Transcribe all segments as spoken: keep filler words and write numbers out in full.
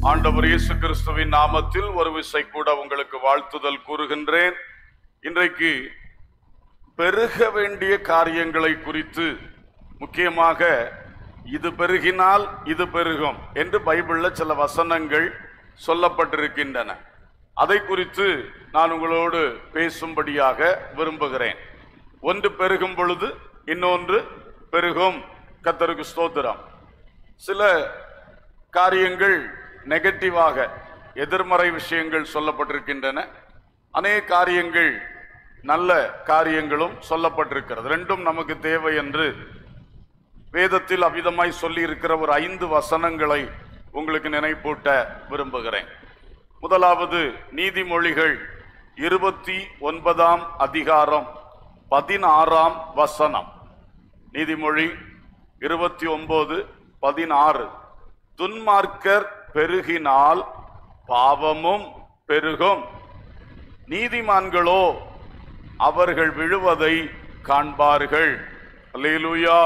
ஆண்டவர் இயேசு கிறிஸ்துவின் நாமத்தில் ஒரு விசை கூட உங்களுக்கு வாழ்த்துதல் கூறுகின்றேன். இன்றைக்கு பெருக வேண்டிய காரியங்களை குறித்து, முக்கியமாக இது பெருகினால் இது பெருகும் என்று பைபிள்ல சில வசனங்கள் சொல்லப்பட்டிருக்கின்றன. அதை குறித்து நான் உங்களோடு பேசும்படியாக விரும்புகிறேன். ஒன்று பெருகும் பொழுது இன்னொன்று பெருகும். கர்த்தருக்கு ஸ்தோத்திரம். சில காரியங்கள் நெகட்டிவாக, எதிர்மறை விஷயங்கள் சொல்லப்பட்டிருக்கின்றன. அநேக காரியங்கள், நல்ல காரியங்களும் சொல்லப்பட்டிருக்கிறது. ரெண்டும் நமக்கு தேவை என்று வேதத்தில் அவ்விதமாய் சொல்லி இருக்கிற ஒரு ஐந்து வசனங்களை உங்களுக்கு நினைப்பூட்ட விரும்புகிறேன். முதலாவது நீதிமொழிகள் இருபத்தி ஒன்பதாம் அதிகாரம் பதினாறாம் வசனம். நீதிமொழி இருபத்தி ஒன்பது பதினாறு. துன்மார்க்கர் பெருகினால் பாவமும் பெருகும், நீதிமான்களோ அவர்கள் விழுவதை காண்பார்கள். அல்லேலூயா.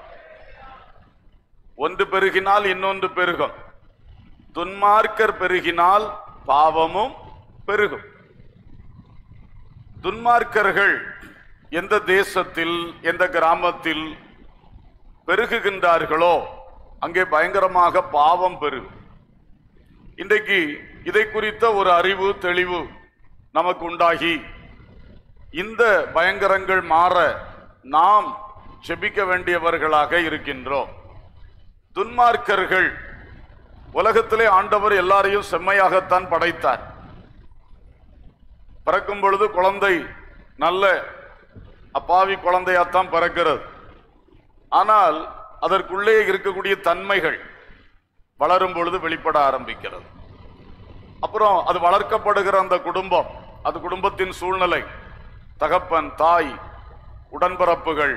ஒன்று பெருகினால் இன்னொன்று பெருகும். துன்மார்க்கர் பெருகினால் பாவமும் பெருகும். துன்மார்க்கர்கள் எந்த தேசத்தில், எந்த கிராமத்தில் பெருகுகின்றார்களோ அங்கே பயங்கரமாக பாவம் பெருகும். இன்றைக்கு இதை குறித்த ஒரு அறிவு, தெளிவு நமக்கு உண்டாகி இந்த பயங்கரங்கள் மாற நாம் ஜெபிக்க வேண்டியவர்களாக இருக்கின்றோம். துன்மார்க்கர்கள், உலகத்திலே ஆண்டவர் எல்லாரையும் செம்மையாகத்தான் படைத்தார். பிறக்கும் பொழுது குழந்தை நல்ல அப்பாவி குழந்தையாத்தான் பிறக்கிறது. ஆனால் அதற்குள்ளே இருக்கக்கூடிய தன்மைகள் வளரும் பொழுது வெளிப்பட ஆரம்பிக்கிறது. அப்புறம் அது வளர்க்கப்படுகிற அந்த குடும்பம், அது குடும்பத்தின் சூழ்நிலை, தகப்பன், தாய், உடன்பிறப்புகள்,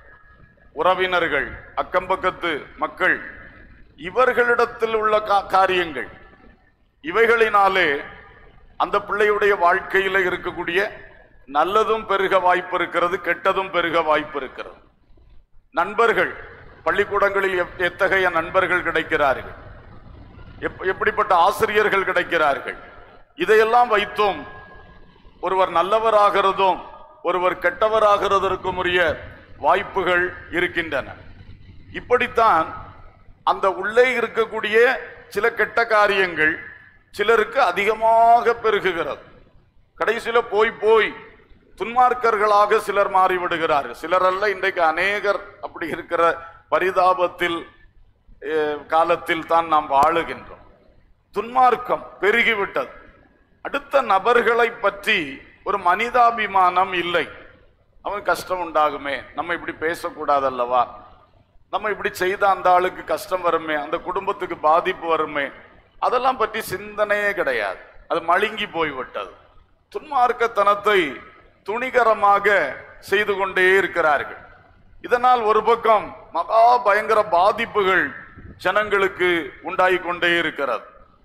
உறவினர்கள், அக்கம்பக்கத்து மக்கள், இவர்களிடத்தில் உள்ள காரியங்கள், இவைகளினாலே அந்த பிள்ளையுடைய வாழ்க்கையில இருக்கக்கூடிய நல்லதும் பெருக வாய்ப்பு இருக்கிறது, கெட்டதும் பெருக வாய்ப்பு இருக்கிறது. நண்பர்கள், பள்ளிக்கூடங்களில் எத்தகைய நண்பர்கள் கிடைக்கிறார்கள், எப்படிப்பட்ட ஆசிரியர்கள் கிடைக்கிறார்கள், இதையெல்லாம் வைத்தும் ஒருவர் நல்லவராகிறதும் ஒருவர் கெட்டவராகிறதற்கும் உரிய வாய்ப்புகள் இருக்கின்றன. இப்படித்தான் அந்த உள்ளே இருக்கக்கூடிய சில கெட்ட காரியங்கள் சிலருக்கு அதிகமாக பெருகுகிறது. கடைசியில போய் போய் துன்மார்க்கர்களாக சிலர் மாறிவிடுகிறார்கள். சிலர் அல்ல, இன்றைக்கு அநேகர் அப்படி இருக்கிற பரிதாபத்தில் காலத்தில் தான் நாம் வாழுகின்றோம். துன்மார்க்கம் பெருகிவிட்டது. அடுத்த நபர்களை பற்றி ஒரு மனிதாபிமானம் இல்லை. அவன் கஷ்டம் உண்டாகுமே, நம்ம இப்படி பேசக்கூடாது அல்லவா, நம்ம இப்படி செய்த அந்த ஆளுக்கு கஷ்டம் வருமே, அந்த குடும்பத்துக்கு பாதிப்பு வருமே, அதெல்லாம் பற்றி சிந்தனையே கிடையாது. அது மழுங்கி போய்விட்டது. துன்மார்க்கத்தனத்தை துணிகரமாக செய்து கொண்டே இருக்கிறார்கள். இதனால் ஒரு பக்கம் மகா பயங்கர பாதிப்புகள் ஜனங்களுக்கு உண்டாகி கொண்டே இருக்கிறது.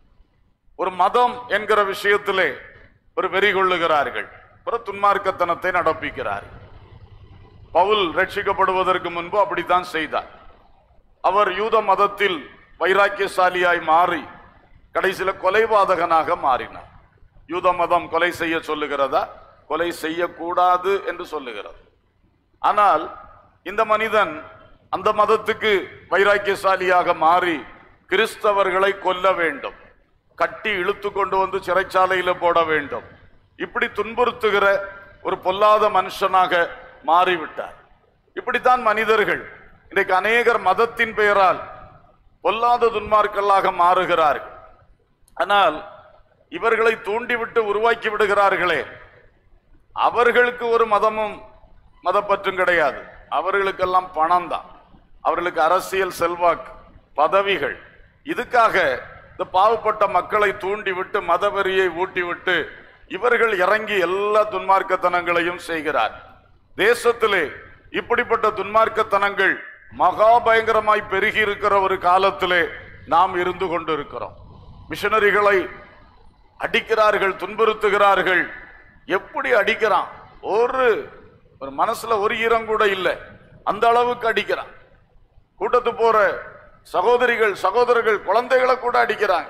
ஒரு மதம் என்கிற விஷயத்திலே ஒரு வெறி கொள்ளுகிறார்கள், பிறகு துன்மார்க்கத்தனத்தை நடப்பிக்கிறார்கள். பவுல் ரட்சிக்கப்படுவதற்கு முன்பு அப்படித்தான் செய்தார். அவர் யூத மதத்தில் வைராக்கியசாலியாய் மாறி கடைசியில கொலைபாதகனாக மாறினார். யூத மதம் கொலை செய்ய சொல்லுகிறதா? கொலை செய்யக்கூடாது என்று சொல்லுகிறது. ஆனால் இந்த மனிதன் அந்த மதத்துக்கு வைராக்கியசாலியாக மாறி கிறிஸ்தவர்களை கொல்ல வேண்டும், கட்டி இழுத்து கொண்டு வந்து சிறைச்சாலையில போட வேண்டும், இப்படி துன்புறுத்துகிற ஒரு பொல்லாத மனுஷனாக மாறிவிட்டார். இப்படித்தான் மனிதர்கள் இன்றைக்கு அநேகர் மதத்தின் பெயரால் பொல்லாத துன்மார்களாக மாறுகிறார்கள். ஆனால் இவர்களை தூண்டிவிட்டு உருவாக்கி விடுகிறார்களே, அவர்களுக்கு ஒரு மதமும் மதப்பற்றும் கிடையாது. அவர்களுக்கெல்லாம் பணம் தான், அவர்களுக்கு அரசியல் செல்வாக்கு, பதவிகள். இதுக்காக இந்த பாவப்பட்ட மக்களை தூண்டிவிட்டு மதவெறியை ஊட்டிவிட்டு இவர்கள் இறங்கி எல்லா துன்மார்க்கத்தனங்களையும் செய்கிறார். தேசத்திலே இப்படிப்பட்ட துன்மார்க்கத்தனங்கள் மகா பயங்கரமாய் பெருகி இருக்கிற ஒரு காலத்திலே நாம் இருந்து கொண்டிருக்கிறோம். மிஷனரிகளை அடிக்கிறார்கள், துன்புறுத்துகிறார்கள். எப்படி அடிக்கிறான்? ஒரு ஒரு மனசுல ஒரு ஈரம் கூட இல்லை, அந்த அளவுக்கு அடிக்கிறான். கூட்டத்து போற சகோதரிகள், சகோதரர்கள், குழந்தைகளை கூட அடிக்கிறாங்க.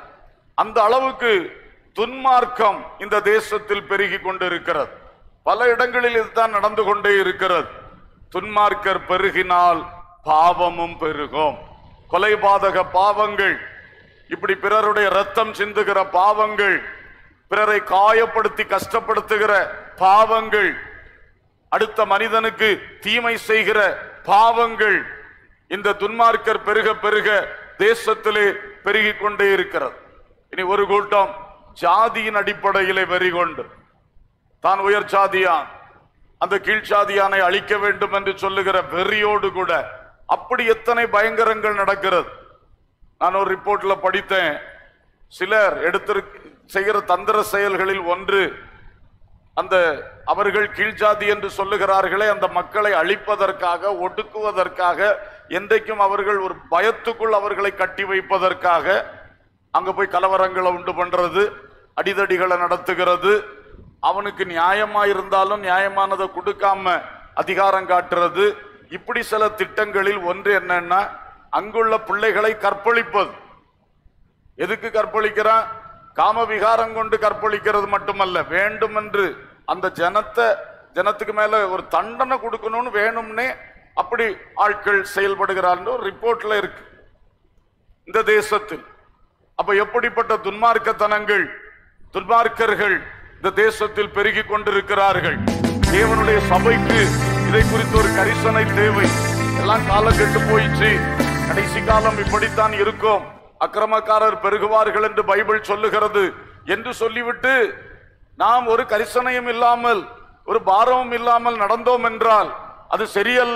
அந்த அளவுக்கு துன்மார்க்கம் இந்த தேசத்தில் பெருகி கொண்டிருக்கிறது. பல இடங்களில் இதுதான் நடந்து கொண்டே இருக்கிறது. துன்மார்க்கர் பெருகினால் பாவமும் பெருகும். கொலைபாதக பாவங்கள், இப்படி பிறருடைய ரத்தம் சிந்துகிற பாவங்கள், பிறரை காயப்படுத்தி கஷ்டப்படுத்துகிற பாவங்கள், அடுத்த மனிதனுக்கு தீமை செய்கிற பாவங்கள், இந்த துன்மார்க்கர் பெருக பெருக தேசத்திலே பெருகி கொண்டே இருக்கிறது. இனி ஒரு கூட்டம் ஜாதியின் அடிப்படையிலே வெறி கொண்டு தான் உயர் சாதியான், அந்த கீழ் சாதியானை அழிக்க வேண்டும் என்று சொல்லுகிற வெறியோடு கூட அப்படி எத்தனை பயங்கரங்கள் நடக்கிறது. நான் ஒரு ரிப்போர்ட்ல படித்தேன், சிலர் எடுத்து செய்கிற தந்திர செயல்களில் ஒன்று, அந்த அவர்கள் கீழ்ஜாதி என்று சொல்லுகிறார்களே, அந்த மக்களை அழிப்பதற்காக, ஒடுக்குவதற்காக, என்றைக்கும் அவர்கள் ஒரு பயத்துக்குள் அவர்களை கட்டி வைப்பதற்காக அங்க போய் கலவரங்களை உண்டு பண்றது, அடிதடிகளை நடத்துகிறது, அவனுக்கு நியாயமா இருந்தாலும் நியாயமானதை கொடுக்காம அதிகாரம் காட்டுறது. இப்படி சில திட்டங்களில் ஒன்று என்னன்னா, அங்குள்ள பிள்ளைகளை கற்பழிப்பது. எதுக்கு கற்பழிக்கிறான்? காம விகாரம் கொண்டு கற்பழிக்கிறது மட்டுமல்ல, வேண்டும் என்று அந்த ஜனத்தை ஜனத்துக்கு மேல ஒரு தண்டனை கொடுக்கணும்னு வேணும்னே அப்படி ஆட்கள் செயல்படுகிறார் ஒரு ரிப்போர்ட்ல இருக்கு இந்த தேசத்தில். அப்ப எப்படிப்பட்ட துன்மார்க்கத்தனங்கள், துன்மார்க்கர்கள் இந்த தேசத்தில் பெருகி கொண்டிருக்கிறார்கள். தேவனுடைய சபைக்கு இதை குறித்து ஒரு கரிசனை தேவை. எல்லாம் காலம் கெட்டு போயிடுச்சு, கடைசி காலம் இப்படித்தான் இருக்கும், அக்கிரமக்காரர் பெருகுவார்கள் என்று பைபிள் சொல்லுகிறது என்று சொல்லிவிட்டு நாம் ஒரு கரிசனையும் இல்லாமல் ஒரு பாரமும் இல்லாமல் நடந்தோம் என்றால் அது சரியல்ல.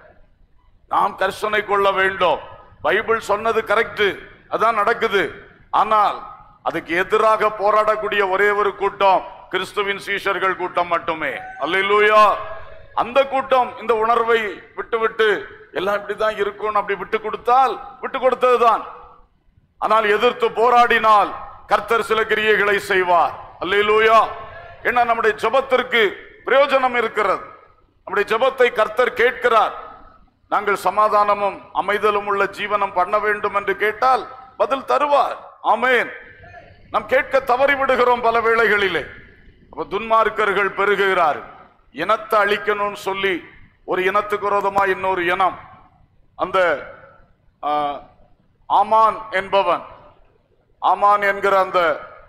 நாம் கரிசனை கொள்ள வேண்டும். பைபிள் சொன்னது கரெக்ட், அதான் நடக்குது. ஆனால் அதுக்கு எதிராக போராடக்கூடிய ஒரே ஒரு கூட்டம் கிறிஸ்துவின் சீஷர்கள் கூட்டம் மட்டுமே. அல்லேலூயா. அந்த கூட்டம் இந்த உணர்வை விட்டுவிட்டு எல்லாம் இப்படிதான் இருக்கும் அப்படி விட்டு கொடுத்தால் விட்டு கொடுத்ததுதான். ஆனால் எதிர்த்து போராடினால் கர்த்தர் சில கிரியைகளை செய்வார். அல்லேலூயா. ஏன்னா நம்முடைய ஜெபத்திற்கு பிரயோஜனம் இருக்கிறது. நம்முடைய ஜெபத்தை கர்த்தர் கேட்கிறார். நாங்கள் சமாதானமும் அமைதலும் உள்ள ஜீவனம் பண்ண வேண்டும் என்று கேட்டால் பதில் தருவார். ஆமென். நாம் கேட்க தவறி விடுகிறோம் பல வேளைகளிலே. அப்ப துன்மார்க்கர்கள் பெருகுகிறார். இனத்தை அழிக்கணும்னு சொல்லி ஒரு இனத்துக்கு விரோதமா இன்னொரு இனம், அந்த ஆமான் என்பவன், ஆமான் என்கிற அந்த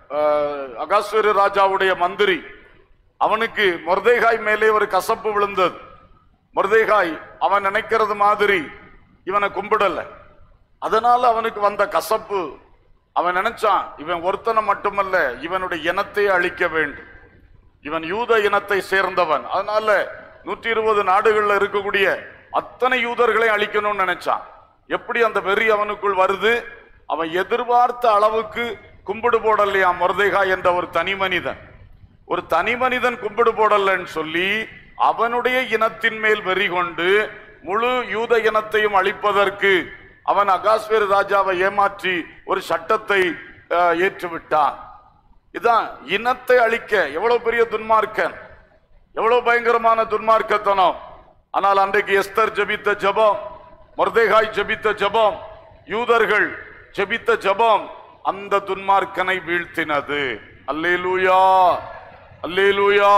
அகாஸ்வேரு ராஜாவுடைய மந்திரி, அவனுக்கு மொர்தேகாய் மேலே ஒரு கசப்பு விழுந்தது. மொர்தேகாய் அவன் நினைக்கிறது மாதிரி இவனை கும்பிடல. அதனால அவனுக்கு வந்த கசப்பு, அவன் நினைச்சான் இவன் ஒருத்தனை மட்டுமல்ல இவனுடைய இனத்தை அழிக்க வேண்டும். இவன் யூத இனத்தை சேர்ந்தவன், அதனால நூற்றி இருபது நாடுகள்ல இருக்கக்கூடிய அத்தனை யூதர்களை அழிக்கணும்னு நினைச்சான். எப்படி அந்த வெறி அவனுக்குள் வருது? அவன் எதிர்பார்த்த அளவுக்கு கும்பிடு போடலையா மொர்தேகாய் என்ற ஒரு தனி மனிதன். ஒரு தனி மனிதன் கும்பிடு போடலன்னு சொல்லி அவனுடைய இனத்தின் மேல் வெறி கொண்டு முழு யூத இனத்தையும் அழிப்பதற்கு அவன் அகாஸ்வேரு ராஜாவை ஏமாற்றி ஒரு சட்டத்தை ஏற்றுவிட்டான். இதான் இனத்தை அழிக்க எவ்வளவு பெரிய துன்மார்க்கன், எவ்வளவு பயங்கரமான துன்மார்க்கத்தனம். ஆனால் அன்றைக்கு எஸ்தர் ஜெபித்த ஜெபம், மொர்தேகாய் ஜெபித்த ஜெபம், யூதர்கள் ஜெபித்த ஜெபம் அந்த துன்மார்க்கனை வீழ்த்தினது. அல்லேலூயா, அல்லேலூயா.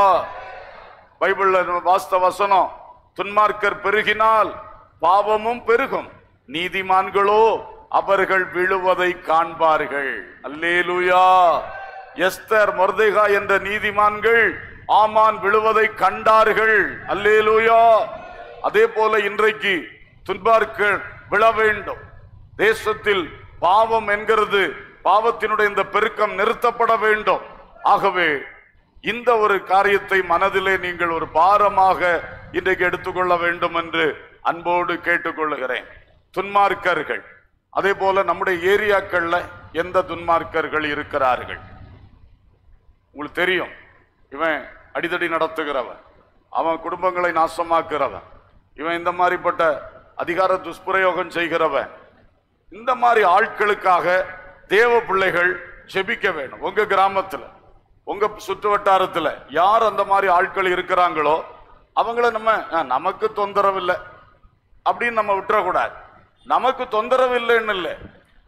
பைபிள்ல வாஸ்த வசனம், துன்மார்க்கர் பெருகினால் பாவமும் பெருகும், நீதிமான்களோ அவர்கள் விழுவதை காண்பார்கள். அல்லேலூயா. எஸ்தர், மொர்தேகாய் என்ற நீதிமான்கள் ஆமான் விழுவதை கண்டார்கள். அல்லேலூயா. அதே போல இன்றைக்கு துன்மார்க்கர் விழ வேண்டும். தேசத்தில் பாவம் என்கிறது, பாவத்தினுடைய இந்த பெருக்கம் நிறுத்தப்பட வேண்டும். ஆகவே இந்த ஒரு காரியத்தை மனதிலே நீங்கள் ஒரு பாரமாக இன்றைக்கு எடுத்துக்கொள்ள வேண்டும் என்று அன்போடு கேட்டுக்கொள்ளுகிறேன். துன்மார்க்கர்கள், அதே போல நம்முடைய ஏரியாக்கள்ல எந்த துன்மார்க்கர்கள் இருக்கிறார்கள்? உங்களுக்கு தெரியும், இவன் அடிதடி நடத்துகிறவன், அவன் குடும்பங்களை நாசமாக்குறவன், இவன் இந்த மாதிரிப்பட்ட அதிகார துஷ்பிரயோகம் செய்கிறவன். இந்த மாதிரி ஆட்களுக்காக தேவ பிள்ளைகள் ஜெபிக்க வேண்டும். உங்க கிராமத்துல, உங்க சுற்று வட்டாரத்துல யார் அந்த மாதிரி ஆட்கள் இருக்கிறாங்களோ அவங்கள நம்ம நமக்கு தொந்தரவு இல்லை அப்படின்னு நம்ம விட்டுறக்கூடாது. நமக்கு தொந்தரவு இல்லைன்னு இல்லை,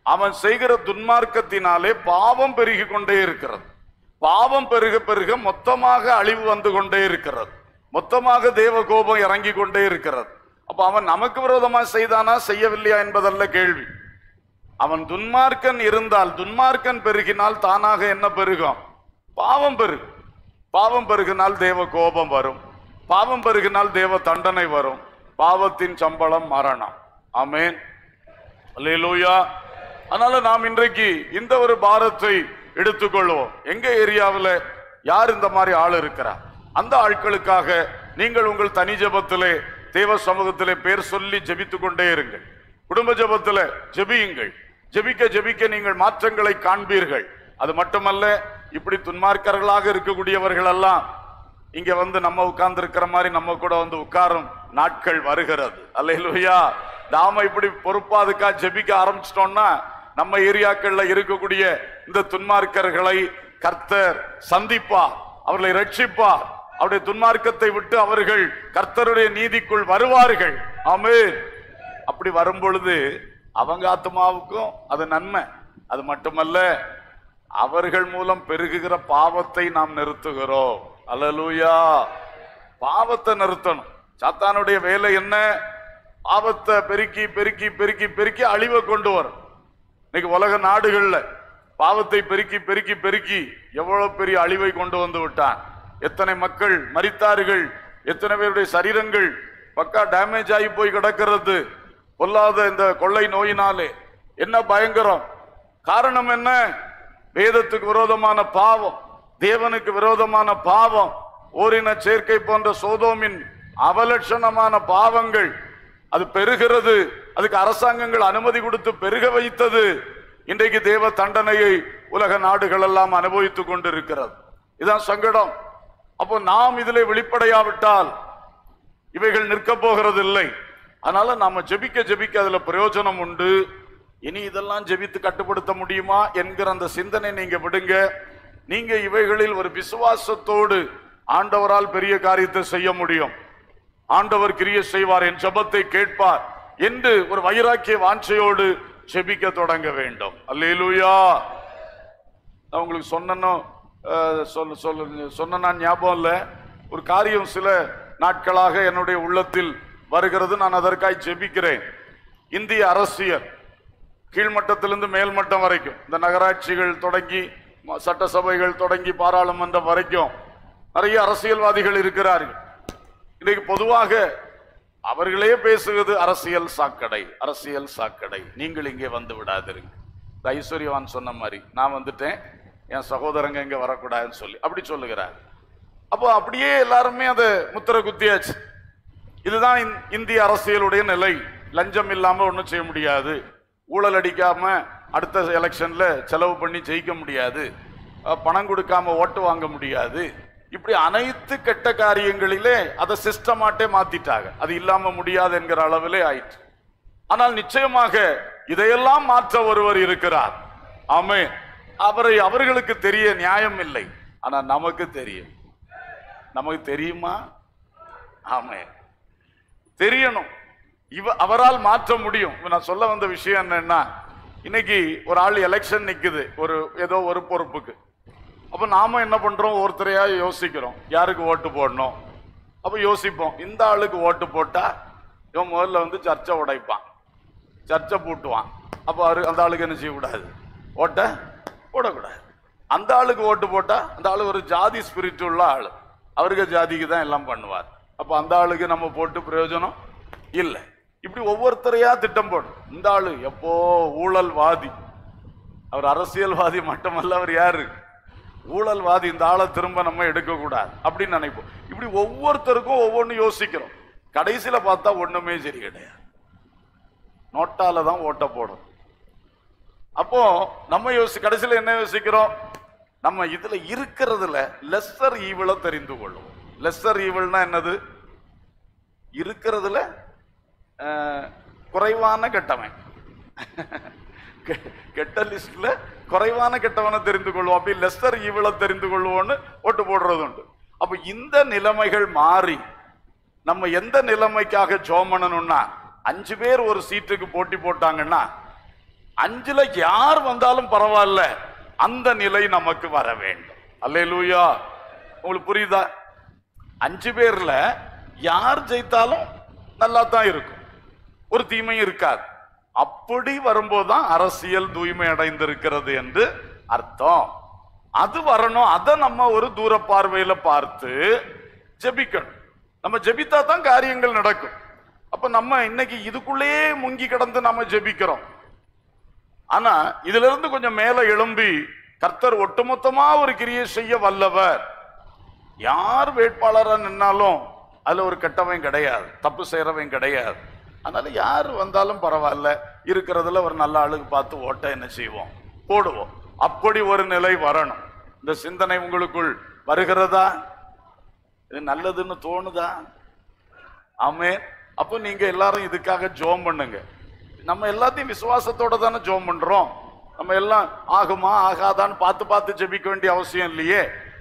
அவன் செய்கிற துன்மார்க்கத்தினாலே பாவம் பெருகி கொண்டே இருக்கிறது. பாவம் பெருக பெருக மொத்தமாக அழிவு வந்து கொண்டே இருக்கிறது. மொத்தமாக தேவ கோபம் இறங்கி கொண்டே இருக்கிறது. அப்ப அவன் நமக்கு விரோதமா செய்தானா செய்யவில்லையா என்பதல்ல கேள்வி. அவன் துன்மார்க்கன் இருந்தால், துன்மார்க்கன் பெருகினால் தானாக என்ன பெருகும்? பாவம் பெருகும். பாவம் பெருகினால் தேவ கோபம் வரும். பாவம் பெருகினால் தேவ தண்டனை வரும். பாவத்தின் சம்பளம் மரணம். ஆமென், அல்லேலூயா. அதனால நாம் இன்றைக்கு இந்த ஒரு பாரத்தை எடுத்துக்கொள்வோம். எங்க ஏரியாவில் யார் இந்த மாதிரி ஆள் இருக்கிறார், அந்த ஆட்களுக்காக நீங்கள் உங்கள் தனி ஜெபத்திலே தேவ சமூகத்திலே பேர் சொல்லி ஜெபித்துக் கொண்டே இருங்கள். குடும்ப ஜெபத்திலே ஜெபியுங்கள். ஜெபிக்க ஜெபிக்க நீங்கள் மாற்றங்களை காண்பீர்கள். அது மட்டுமல்ல, இப்படி துன்மார்க்கர்களாக இருக்கக்கூடியவர்கள் எல்லாம் இங்க வந்து நம்ம உட்கார்ந்து இருக்கிற மாதிரி நம்ம கூட வந்து உட்காரும் நாட்கள் வருகிறது. அல்லேலூயா. நாம இப்படி பொறுப்பா அதுக்கா ஜெபிக்க ஆரம்பிச்சிட்டோம்னா நம்ம ஏரியாக்கள்ல இருக்கக்கூடிய இந்த துன்மார்க்கர்களை கர்த்தர் சந்திப்பார், அவர்களை ரட்சிப்பார். அவருடைய துன்மார்க்கத்தை விட்டு அவர்கள் கர்த்தருடைய நீதிக்குள் வருவார்கள். ஆமென். அப்படி வரும் பொழுது அவங்க ஆத்மாவுக்கும் அது நன்மை. அது மட்டுமல்ல, அவர்கள் மூலம் பெருகுகிற பாவத்தை நாம் நிறுத்துகிறோம். அல்லேலூயா. பாவத்தை நிறுத்தணும். சாத்தானுடைய வேலை என்ன? பாவத்தை பெருக்கி பெருக்கி பெருக்கி பெருக்கி அழிவை கொண்டு வரும். இன்னைக்கு உலக நாடுகள்ல பாவத்தை பெருக்கி பெருக்கி பெருக்கி எவ்வளவு பெரிய அழிவை கொண்டு வந்து விட்டான். எத்தனை மக்கள் மரித்தார்கள், எத்தனை பேருடைய சரீரங்கள் பக்கா டேமேஜ் ஆகி போய் கிடக்கிறது பொல்லாத இந்த கொள்ளை நோயினாலே. என்ன பயங்கரம்! காரணம் என்ன? வேதத்துக்கு விரோதமான பாவம், தேவனுக்கு விரோதமான பாவம், ஓரின சேர்க்கை போன்ற சோதோமின் அவலட்சணமான பாவங்கள். அது பெருகிறது. அதுக்கு அரசாங்கங்கள் அனுமதி கொடுத்து பெருக வைத்தது. இன்றைக்கு தேவ தண்டனையை உலக நாடுகள் எல்லாம் அனுபவித்துக் கொண்டிருக்கிறது. இதுதான் சங்கடம். அப்போ நாம் இதிலே வெளிப்படையாவிட்டால் இவைகள் நிற்க போகிறது இல்லை. அதனால நாம ஜெபிக்க ஜெபிக்க அதுல பிரயோஜனம் உண்டு. இனி இதெல்லாம் ஜெபித்து கட்டுப்படுத்த முடியுமா என்கிற அந்த சிந்தனை நீங்க விடுங்க. நீங்க இவைகளில் ஒரு விசுவாசத்தோடு ஆண்டவரால் பெரிய காரியத்தை செய்ய முடியும். ஆண்டவர் கிரியை செய்வார், என் ஜெபத்தை கேட்பார் என்று ஒரு வைராக்கிய வாஞ்சையோடு ஜெபிக்க தொடங்க வேண்டும். அல்லேலூயா. நான் உங்களுக்கு சொன்னனோ சொல்ல சொல்ல சொன்ன ஞாபகம் இல்லை. ஒரு காரியம் சில நாட்களாக என்னுடைய உள்ளத்தில் வருகிறது. நான் அதற்காக ஜெபிக்கிறேன். இந்திய அரசியல் கீழ்மட்டத்திலிருந்து மேல்மட்டம் வரைக்கும், இந்த நகராட்சிகள் தொடங்கி சட்டசபைகள் தொடங்கி பாராளுமன்றம் வரைக்கும் நிறைய அரசியல்வாதிகள் இருக்கிறார்கள். இன்னைக்கு பொதுவாக அவர்களே பேசுவது அரசியல் சாக்கடை, அரசியல் சாக்கடை, நீங்கள் இங்கே வந்து விடாதிருங்க. ஐஸ்வர்யவான் சொன்ன மாதிரி நான் வந்துட்டேன், என் சகோதரங்க இங்க வரக்கூடாதுன்னு சொல்லி அப்படி சொல்லுகிறார். அப்போ அப்படியே எல்லாருமே அதை முத்திர குத்தியாச்சு. இதுதான் இந்திய அரசியலுடைய நிலை. லஞ்சம் இல்லாம ஒன்றும் செய்ய முடியாது, ஊழல் அடிக்காம அடுத்த எலெக்ஷன்ல செலவு பண்ணி ஜெயிக்க முடியாது, பணம் கொடுக்காம ஓட்டு வாங்க முடியாது. இப்படி அனைத்து கெட்ட காரியங்களிலே அதை சிஸ்டமாட்டே மாத்திட்டாங்க. அது இல்லாம முடியாது என்கிற அளவிலே ஆயிற்று. ஆனால் நிச்சயமாக இதையெல்லாம் மாற்ற ஒருவர் இருக்கிறார். ஆமென். அவரை அவர்களுக்கு தெரிய நியாயம் இல்லை, ஆனா நமக்கு தெரியும். நமக்கு தெரியுமா? ஆமென். தெரியணும். இவ அவரால் மாற்ற முடியும். நான் சொல்ல வந்த விஷயம் என்னன்னா, இன்னைக்கு ஒரு ஆள் எலெக்ஷன் நிக்குது ஒரு ஏதோ ஒரு பொறுப்புக்கு. அப்ப நாம என்ன பண்றோம்? ஒருத்தரையா யோசிக்கிறோம், யாருக்கு ஓட்டு போடணும். அப்ப யோசிப்போம், இந்த ஆளுக்கு ஓட்டு போட்டா இவன் முதல்ல வந்து சர்ச்சை உடைப்பான், சர்ச்சை பூட்டுவான். அப்ப அந்த ஆளுக்கு என்ன செய்யக்கூடாது? ஓட்ட போடக்கூடாது. அந்த ஆளுக்கு ஓட்டு போட்டா அந்த ஆளு ஒரு ஜாதி ஸ்பிரிட் உள்ள ஆளு, அவருக்கு ஜாதிக்கு தான் எல்லாம் பண்ணுவார். அப்ப அந்த ஆளுக்கு நம்ம போட்டு பிரயோஜனம் இல்லை. இப்படி ஒவ்வொருத்தரையா திட்டம் போடும். இந்த ஆளு எப்போ ஊழல்வாதி, அவர் அரசியல்வாதி மட்டுமல்ல, அவர் யாரு? ஊழல்வாதி. இந்த ஆளை திரும்ப நம்ம எடுக்க கூடாது அப்படின்னு நினைப்போம். இப்படி ஒவ்வொருத்தருக்கும் ஒவ்வொன்னு யோசிக்கிறோம். கடைசியில பார்த்தா ஒண்ணுமே சரி கிடையாது. நோட்டால தான் ஓட்ட போடும். அப்போ நம்ம யோசி கடைசியில என்ன யோசிக்கிறோம்? நம்ம இதுல இருக்கிறதுல லெஸ்ஸர் ஈவில தெரிந்து கொள்ளும். லெஸ்ஸர் ஈவில்னா என்னது? இருக்கிறதுல குறைவான கெட்டவன், கெட்ட லிஸ்ட்ல குறைவான கெட்டவனை தெரிந்து கொள்வோம். அப்படி லெஸ்ஸர் ஈவில தெரிந்து கொள்வோம்னு ஓட்டு போடுறது உண்டு. அப்ப இந்த நிலைமைகள் மாறி நம்ம எந்த நிலைமைக்காக ஜெபம் பண்ணணும்னா, அஞ்சு பேர் ஒரு சீட்டுக்கு போட்டி போட்டாங்கன்னா அஞ்சுல யார் வந்தாலும் பரவாயில்ல, அந்த நிலை நமக்கு வர வேண்டும். அல்லேலூயா. உங்களுக்கு புரியுதா? அஞ்சு பேர்ல யார் ஜெயித்தாலும் நல்லா தான் இருக்கும், ஒரு தீமையும் இருக்காது. அப்படி வரும்போதுதான் அரசியல் தூய்மை அடைந்திருக்கிறது என்று அர்த்தம். அது வரணும். அதை நம்ம ஒரு தூர பார்வையில பார்த்து ஜெபிக்கணும். நம்ம ஜெபித்தா தான் காரியங்கள் நடக்கும். அப்ப நம்ம இன்னைக்கு இதுக்குள்ளேயே முங்கி கிடந்து நம்ம ஜெபிக்கிறோம். ஆனா இதுல இருந்து கொஞ்சம் மேல எழும்பி கர்த்தர் ஒட்டுமொத்தமா ஒரு கிரியை செய்ய வல்லவர். யார் வேட்பாளரா நின்னாலும் அதுல ஒரு கெட்டவன் கிடையாது, தப்பு செய்யறவன் கிடையாது. அதனால யார் வந்தாலும் பரவாயில்ல, இருக்கிறதுல ஒரு நல்ல ஆளுக்கு பார்த்து ஓட்ட என்ன செய்வோம், போடுவோம். அப்படி ஒரு நிலை வரணும். இந்த சிந்தனை உங்களுக்குள் வருகிறதா? இது நல்லதுன்னு தோணுதா? ஆமே. அப்போ நீங்க எல்லாரும் இதுக்காக ஜெபம் பண்ணுங்க. நம்ம எல்லாத்தையும் விசுவாசத்தோட தானே ஜெபம் பண்றோம். நம்ம எல்லாம் ஆகுமா ஆகாதான்னு பார்த்து பார்த்து ஜெபிக்க வேண்டிய அவசியம் இல்லையே.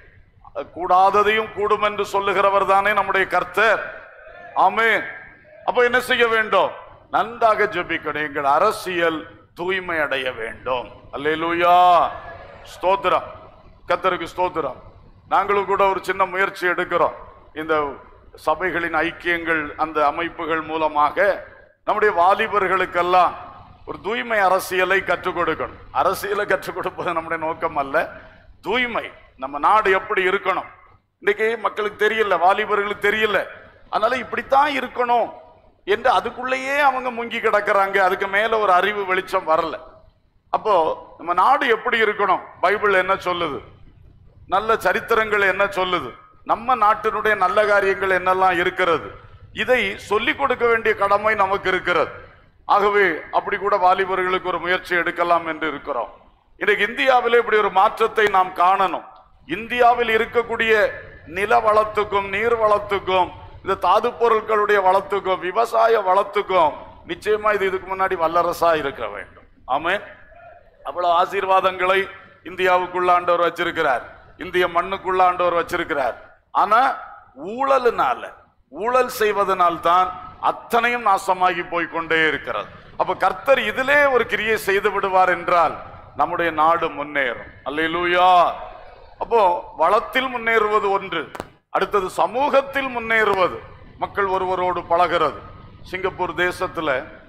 கூடாததையும் கூடும் என்று சொல்லுகிறவர் தானே நம்முடைய கர்த்தர். ஆமென். அப்ப என்ன செய்ய வேண்டும்? நன்றாக ஜெபிக்கணும். எங்கள் அரசியல் தூய்மை அடைய வேண்டும். அல்லேலூயா. ஸ்தோத்திரம். கர்த்தருக்கு ஸ்தோத்திரம். நாங்களும் கூட ஒரு சின்ன முயற்சி எடுக்கிறோம். இந்த சபைகளின் ஐக்கியங்கள், அந்த அமைப்புகள் மூலமாக நம்முடைய வாலிபர்களுக்கெல்லாம் ஒரு தூய்மை அரசியலை கற்றுக் கொடுக்கணும். அரசியலை கற்றுக் கொடுப்பது நம்முடைய நோக்கம் அல்ல, தூய்மை. நம்ம நாடு எப்படி இருக்கணும் இன்னைக்கு மக்களுக்கு தெரியல, வாலிபர்களுக்கு தெரியல. அதனால இப்படித்தான் இருக்கணும் என்று அதுக்குள்ளேயே அவங்க முங்கி கிடக்கிறாங்க. அதுக்கு மேல ஒரு அறிவு வெளிச்சம் வரல. அப்போ நம்ம நாடு எப்படி இருக்கணும், பைபிள் என்ன சொல்லுது, நல்ல சரித்திரங்கள் என்ன சொல்லுது, நம்ம நாட்டினுடைய நல்ல காரியங்கள் என்னெல்லாம் இருக்கிறது, இதை சொல்லிக் கொடுக்க வேண்டிய கடமை நமக்கு இருக்கிறது. ஆகவே அப்படி கூட வாலிபர்களுக்கு ஒரு முயற்சி எடுக்கலாம் என்று இருக்கிறோம். இன்னைக்கு இந்தியாவிலே இப்படி ஒரு மாற்றத்தை நாம் காணணும். இந்தியாவில் இருக்கக்கூடிய நில வளத்துக்கும் நீர் வளத்துக்கும் இந்த தாது பொருட்களுடைய வளத்துக்கும் விவசாய வளத்துக்கும் நிச்சயமா இது இதுக்கு முன்னாடி வல்லரசா இருக்க வேண்டும். ஆமென். அவ்வளவு ஆசீர்வாதங்களை இந்தியாவுக்குள்ள ஆண்டவர் வச்சிருக்கிறார், இந்திய மண்ணுக்குள்ள ஆண்டவர் வச்சிருக்கிறார். ஆனா ஊழலுனால, ஊழல் செய்வதனால்தான் அத்தனையும் நாசமாகி போய்கொண்டே இருக்கிறது. அப்ப கர்த்தர் இதிலே ஒரு கிரியை செய்து விடுவார் என்றால் நம்முடைய நாடு முன்னேறும். அல்லேலூயா. அப்போ வளத்தில் முன்னேறுவது ஒன்று, அடுத்தது சமூகத்தில் முன்னேறுவது, மக்கள் ஒருவரோடு பழகிறது. சிங்கப்பூர் தேசத்துல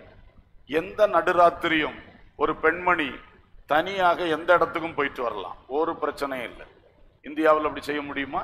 எந்த நடுராத்திரியும் ஒரு பெண்மணி தனியாக எந்த இடத்துக்கும் போயிட்டு வரலாம், ஒரு பிரச்சனையும் இல்லை. இந்தியாவில் அப்படி செய்ய முடியுமா?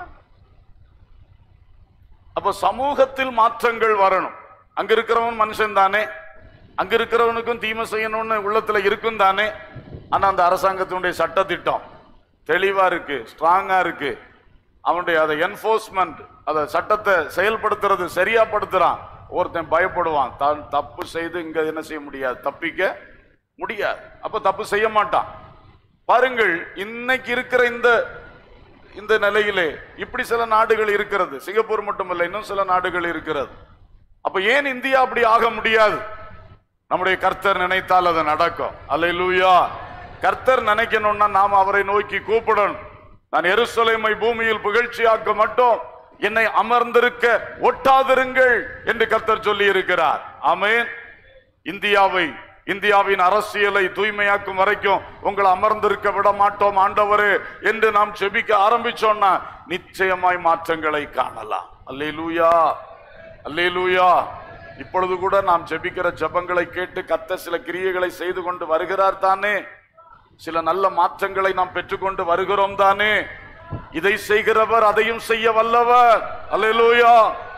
அப்ப சமூகத்தில் மாற்றங்கள் வரணும். அங்க இருக்கிறவன் மனுஷன் தானே, அங்க இருக்கிறவனுக்கும் தீமை செய்யணும்னு உள்ளத்துல இருக்கும் தானே. ஆனா அந்த அரசாங்கத்தினுடைய சட்ட திட்டம் தெளிவா இருக்கு, ஸ்ட்ராங்கா இருக்கு. அவனுடைய அதை என்போர்ஸ்மெண்ட், அதை சட்டத்தை செயல்படுத்துறது சரியா படுத்துறான். ஒருத்தன் பயப்படுவான், தான் தப்பு செய்து இங்க என்ன செய்ய முடியாது, தப்பிக்க முடியாது. அப்ப தப்பு செய்ய மாட்டான். பாருங்கள், இன்னைக்கு இருக்கிற இந்த இந்த நிலையிலே இப்படி சில நாடுகள் இருக்கிறது. சிங்கப்பூர் மட்டுமல்ல, இன்னும் சில நாடுகள் இருக்கிறது. அப்ப ஏன் இந்தியா அப்படி ஆக முடியாது? நம்முடைய கர்த்தர் நினைத்தால் அது நடக்கும். அல்லேலூயா. கர்த்தர் நினைக்கணும்னா நாம் அவரை நோக்கி கூப்பிடணும். நான் எருசலேமை பூமியில் புகழ்ச்சியாக்க மட்டும் என்னை அமர்ந்திருக்க ஒட்டாதிருங்கள் என்று கர்த்தர் சொல்லி இருக்கிறார். ஆமென். இந்தியாவை, இந்தியாவின் அரசியலை தூய்மையாக்கும் வரைக்கும் உங்களை அமர்ந்திருக்க விட மாட்டோம் ஆண்டவரே என்று நாம் ஜெபிக்க ஆரம்பிச்சோம்னா நிச்சயமாய் மாற்றங்களை காணலாம். அல்லேலூயா, அல்லேலூயா. இப்பொழுது கூட நாம் ஜெபிக்கிற ஜெபங்களை கேட்டு கர்த்தர் சில கிரியைகளை செய்து கொண்டு வருகிறார் தானே. சில நல்ல மாற்றங்களை நாம் பெற்றுக்கொண்டு வருகிறோம் தானே. இதை செய்கிறவர் அதையும் செய்ய வல்லவர். அல்லேலூயா.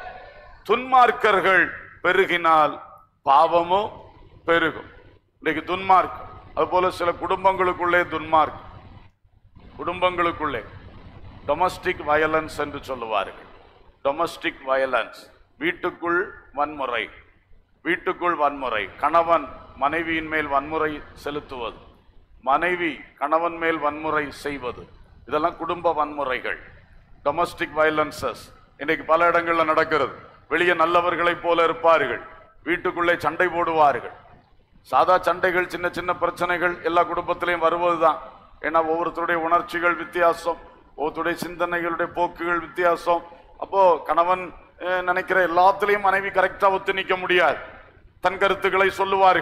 துன்மார்க்கர்கள் பெருகினால் பாவமும் பெருகும். இன்னைக்கு துன்மார்க்கம், அதுபோல சில குடும்பங்களுக்குள்ளே துன்மார்க்கம், குடும்பங்களுக்குள்ளே டொமஸ்டிக் வயலன்ஸ் என்று சொல்லுவார்கள். டொமஸ்டிக் வயலன்ஸ், வீட்டுக்குள் வன்முறை, வீட்டுக்குள் வன்முறை, கணவன் மனைவியின் மேல் வன்முறை செலுத்துவது, மனைவி கணவன் மேல் வன்முறை செய்வது, இதெல்லாம் குடும்ப வன்முறைகள், டொமஸ்டிக் வயலன்சஸ் இன்னைக்கு பல இடங்கள்ல நடக்கிறது. வெளியே நல்லவர்களை போல இருப்பார்கள், வீட்டுக்குள்ளே சண்டை போடுவார்கள். சாதா சண்டைகள், சின்ன சின்ன பிரச்சனைகள் எல்லா குடும்பத்திலையும் வருவதுதான். ஏன்னா ஒவ்வொருத்தருடைய உணர்ச்சிகள் வித்தியாசம், ஒவ்வொருத்தருடைய சிந்தனைகளுடைய போக்குகள் வித்தியாசம். அப்போ கணவன் நினைக்கிற எல்லாத்திலையும் மனைவி கரெக்டா ஒத்து நிற்க முடியாது. தன் கருத்துக்களை சொல்லுவார்கள்.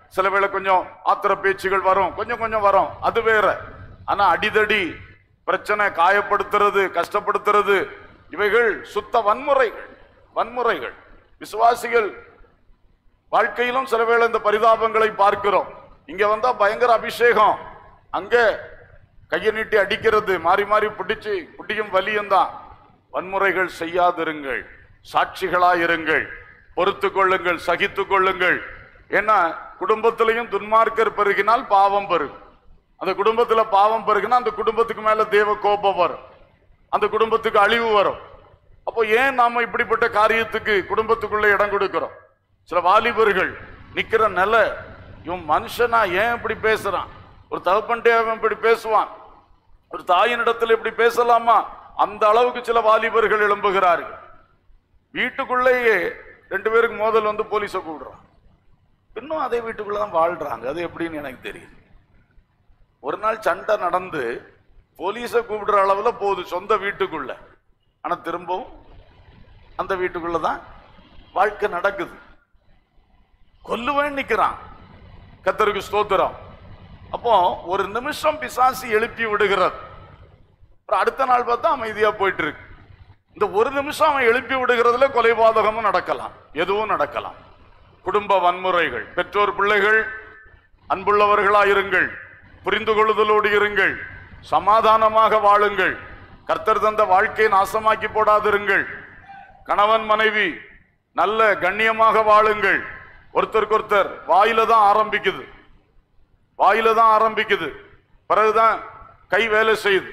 சில வேளை கொஞ்சம் ஆத்திர பேச்சுகள் வரும், கொஞ்சம் கொஞ்சம் வரும், அது வேற. ஆனா அடிதடி, பிரச்சனை, காயப்படுத்துறது, கஷ்டப்படுத்துறது, இவைகள் சுத்த வன்முறைகள். வன்முறைகள் விசுவாசிகள் வாழ்க்கையிலும் சில வேளை இந்த பரிதாபங்களை பார்க்கிறோம். இங்க வந்தா பயங்கர அபிஷேகம், அங்க கையை நீட்டி அடிக்கிறது, மாறி மாறி பிடிச்சு பிடிக்கும் வலியும் தான். வன்முறைகள் செய்யாதிருங்கள், சாட்சிகளாயிருங்கள், பொறுத்து கொள்ளுங்கள், சகித்து கொள்ளுங்கள். ஏன்னா குடும்பத்திலையும் துன்மார்க்கர் பெருகினால் பாவம் பெருகும். அந்த குடும்பத்துல பாவம் பெருகினா அந்த குடும்பத்துக்கு மேல தேவ கோபம் வரும், அந்த குடும்பத்துக்கு அழிவு வரும். அப்போ ஏன் நாம இப்படிப்பட்ட காரியத்துக்கு குடும்பத்துக்குள்ள இடம் கொடுக்கிறோம்? சில வாலிபர்கள் நிக்கிற நில, இவன் மனுஷனா ஏன் இப்படி பேசுறான், ஒரு தகப்பன்டே அவன் இப்படி பேசுவான், ஒரு தாயினிடத்தில் இப்படி பேசலாமா, அந்த அளவுக்கு சில வாலிபர்கள் எழும்புகிறார்கள். வீட்டுக்குள்ளேயே ரெண்டு பேருக்கு மோதல் வந்து போலீஸை கூப்பிடுறான், இன்னும் அதே வீட்டுக்குள்ளதான் வாழ்றாங்க. அது எப்படின்னு எனக்கு தெரியும். ஒரு நாள் சண்டை நடந்து போலீஸை கூப்பிடுற அளவுல போகுது சொந்த வீட்டுக்குள்ள, ஆனா திரும்பவும் அந்த வீட்டுக்குள்ளதான் வாழ்க்கை நடக்குது. கொல்லுவேன் நிக்கிறான். கர்த்தருக்கு ஸ்தோத்திரம். அப்போ ஒரு நிமிஷம் பிசாசு எழுப்பி விடுகிறது, அடுத்த நாள் பார்த்தா அமைதியா போயிட்டு இருக்கு. இந்த ஒரு நிமிஷம் அவன் எழுப்பி விடுகிறதுல கொலைபாதகமும் நடக்கலாம், எதுவும் நடக்கலாம். குடும்ப வன்முறைகள். பெற்றோர் பிள்ளைகள் அன்புள்ளவர்களாயிருங்கள், புரிந்து கொள்ளுதலோடு இருங்கள், சமாதானமாக வாழுங்கள், கர்த்தர் தந்த வாழ்க்கையை நாசமாக்கி போடாதிருங்கள். கணவன் மனைவி நல்ல கண்ணியமாக வாழுங்கள். ஒருத்தருக்கு ஒருத்தர் வாயில தான் ஆரம்பிக்குது, வாயில தான் ஆரம்பிக்குது, பிறகுதான் கை வேலை செய்யுது.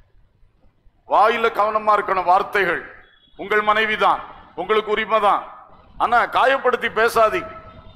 வாயில கவனமா இருக்கணும். வார்த்தைகள் உங்கள் மனைவி தான், உங்களுக்கு உரிமை தான், ஆனா காயப்படுத்தி பேசாதீங்க,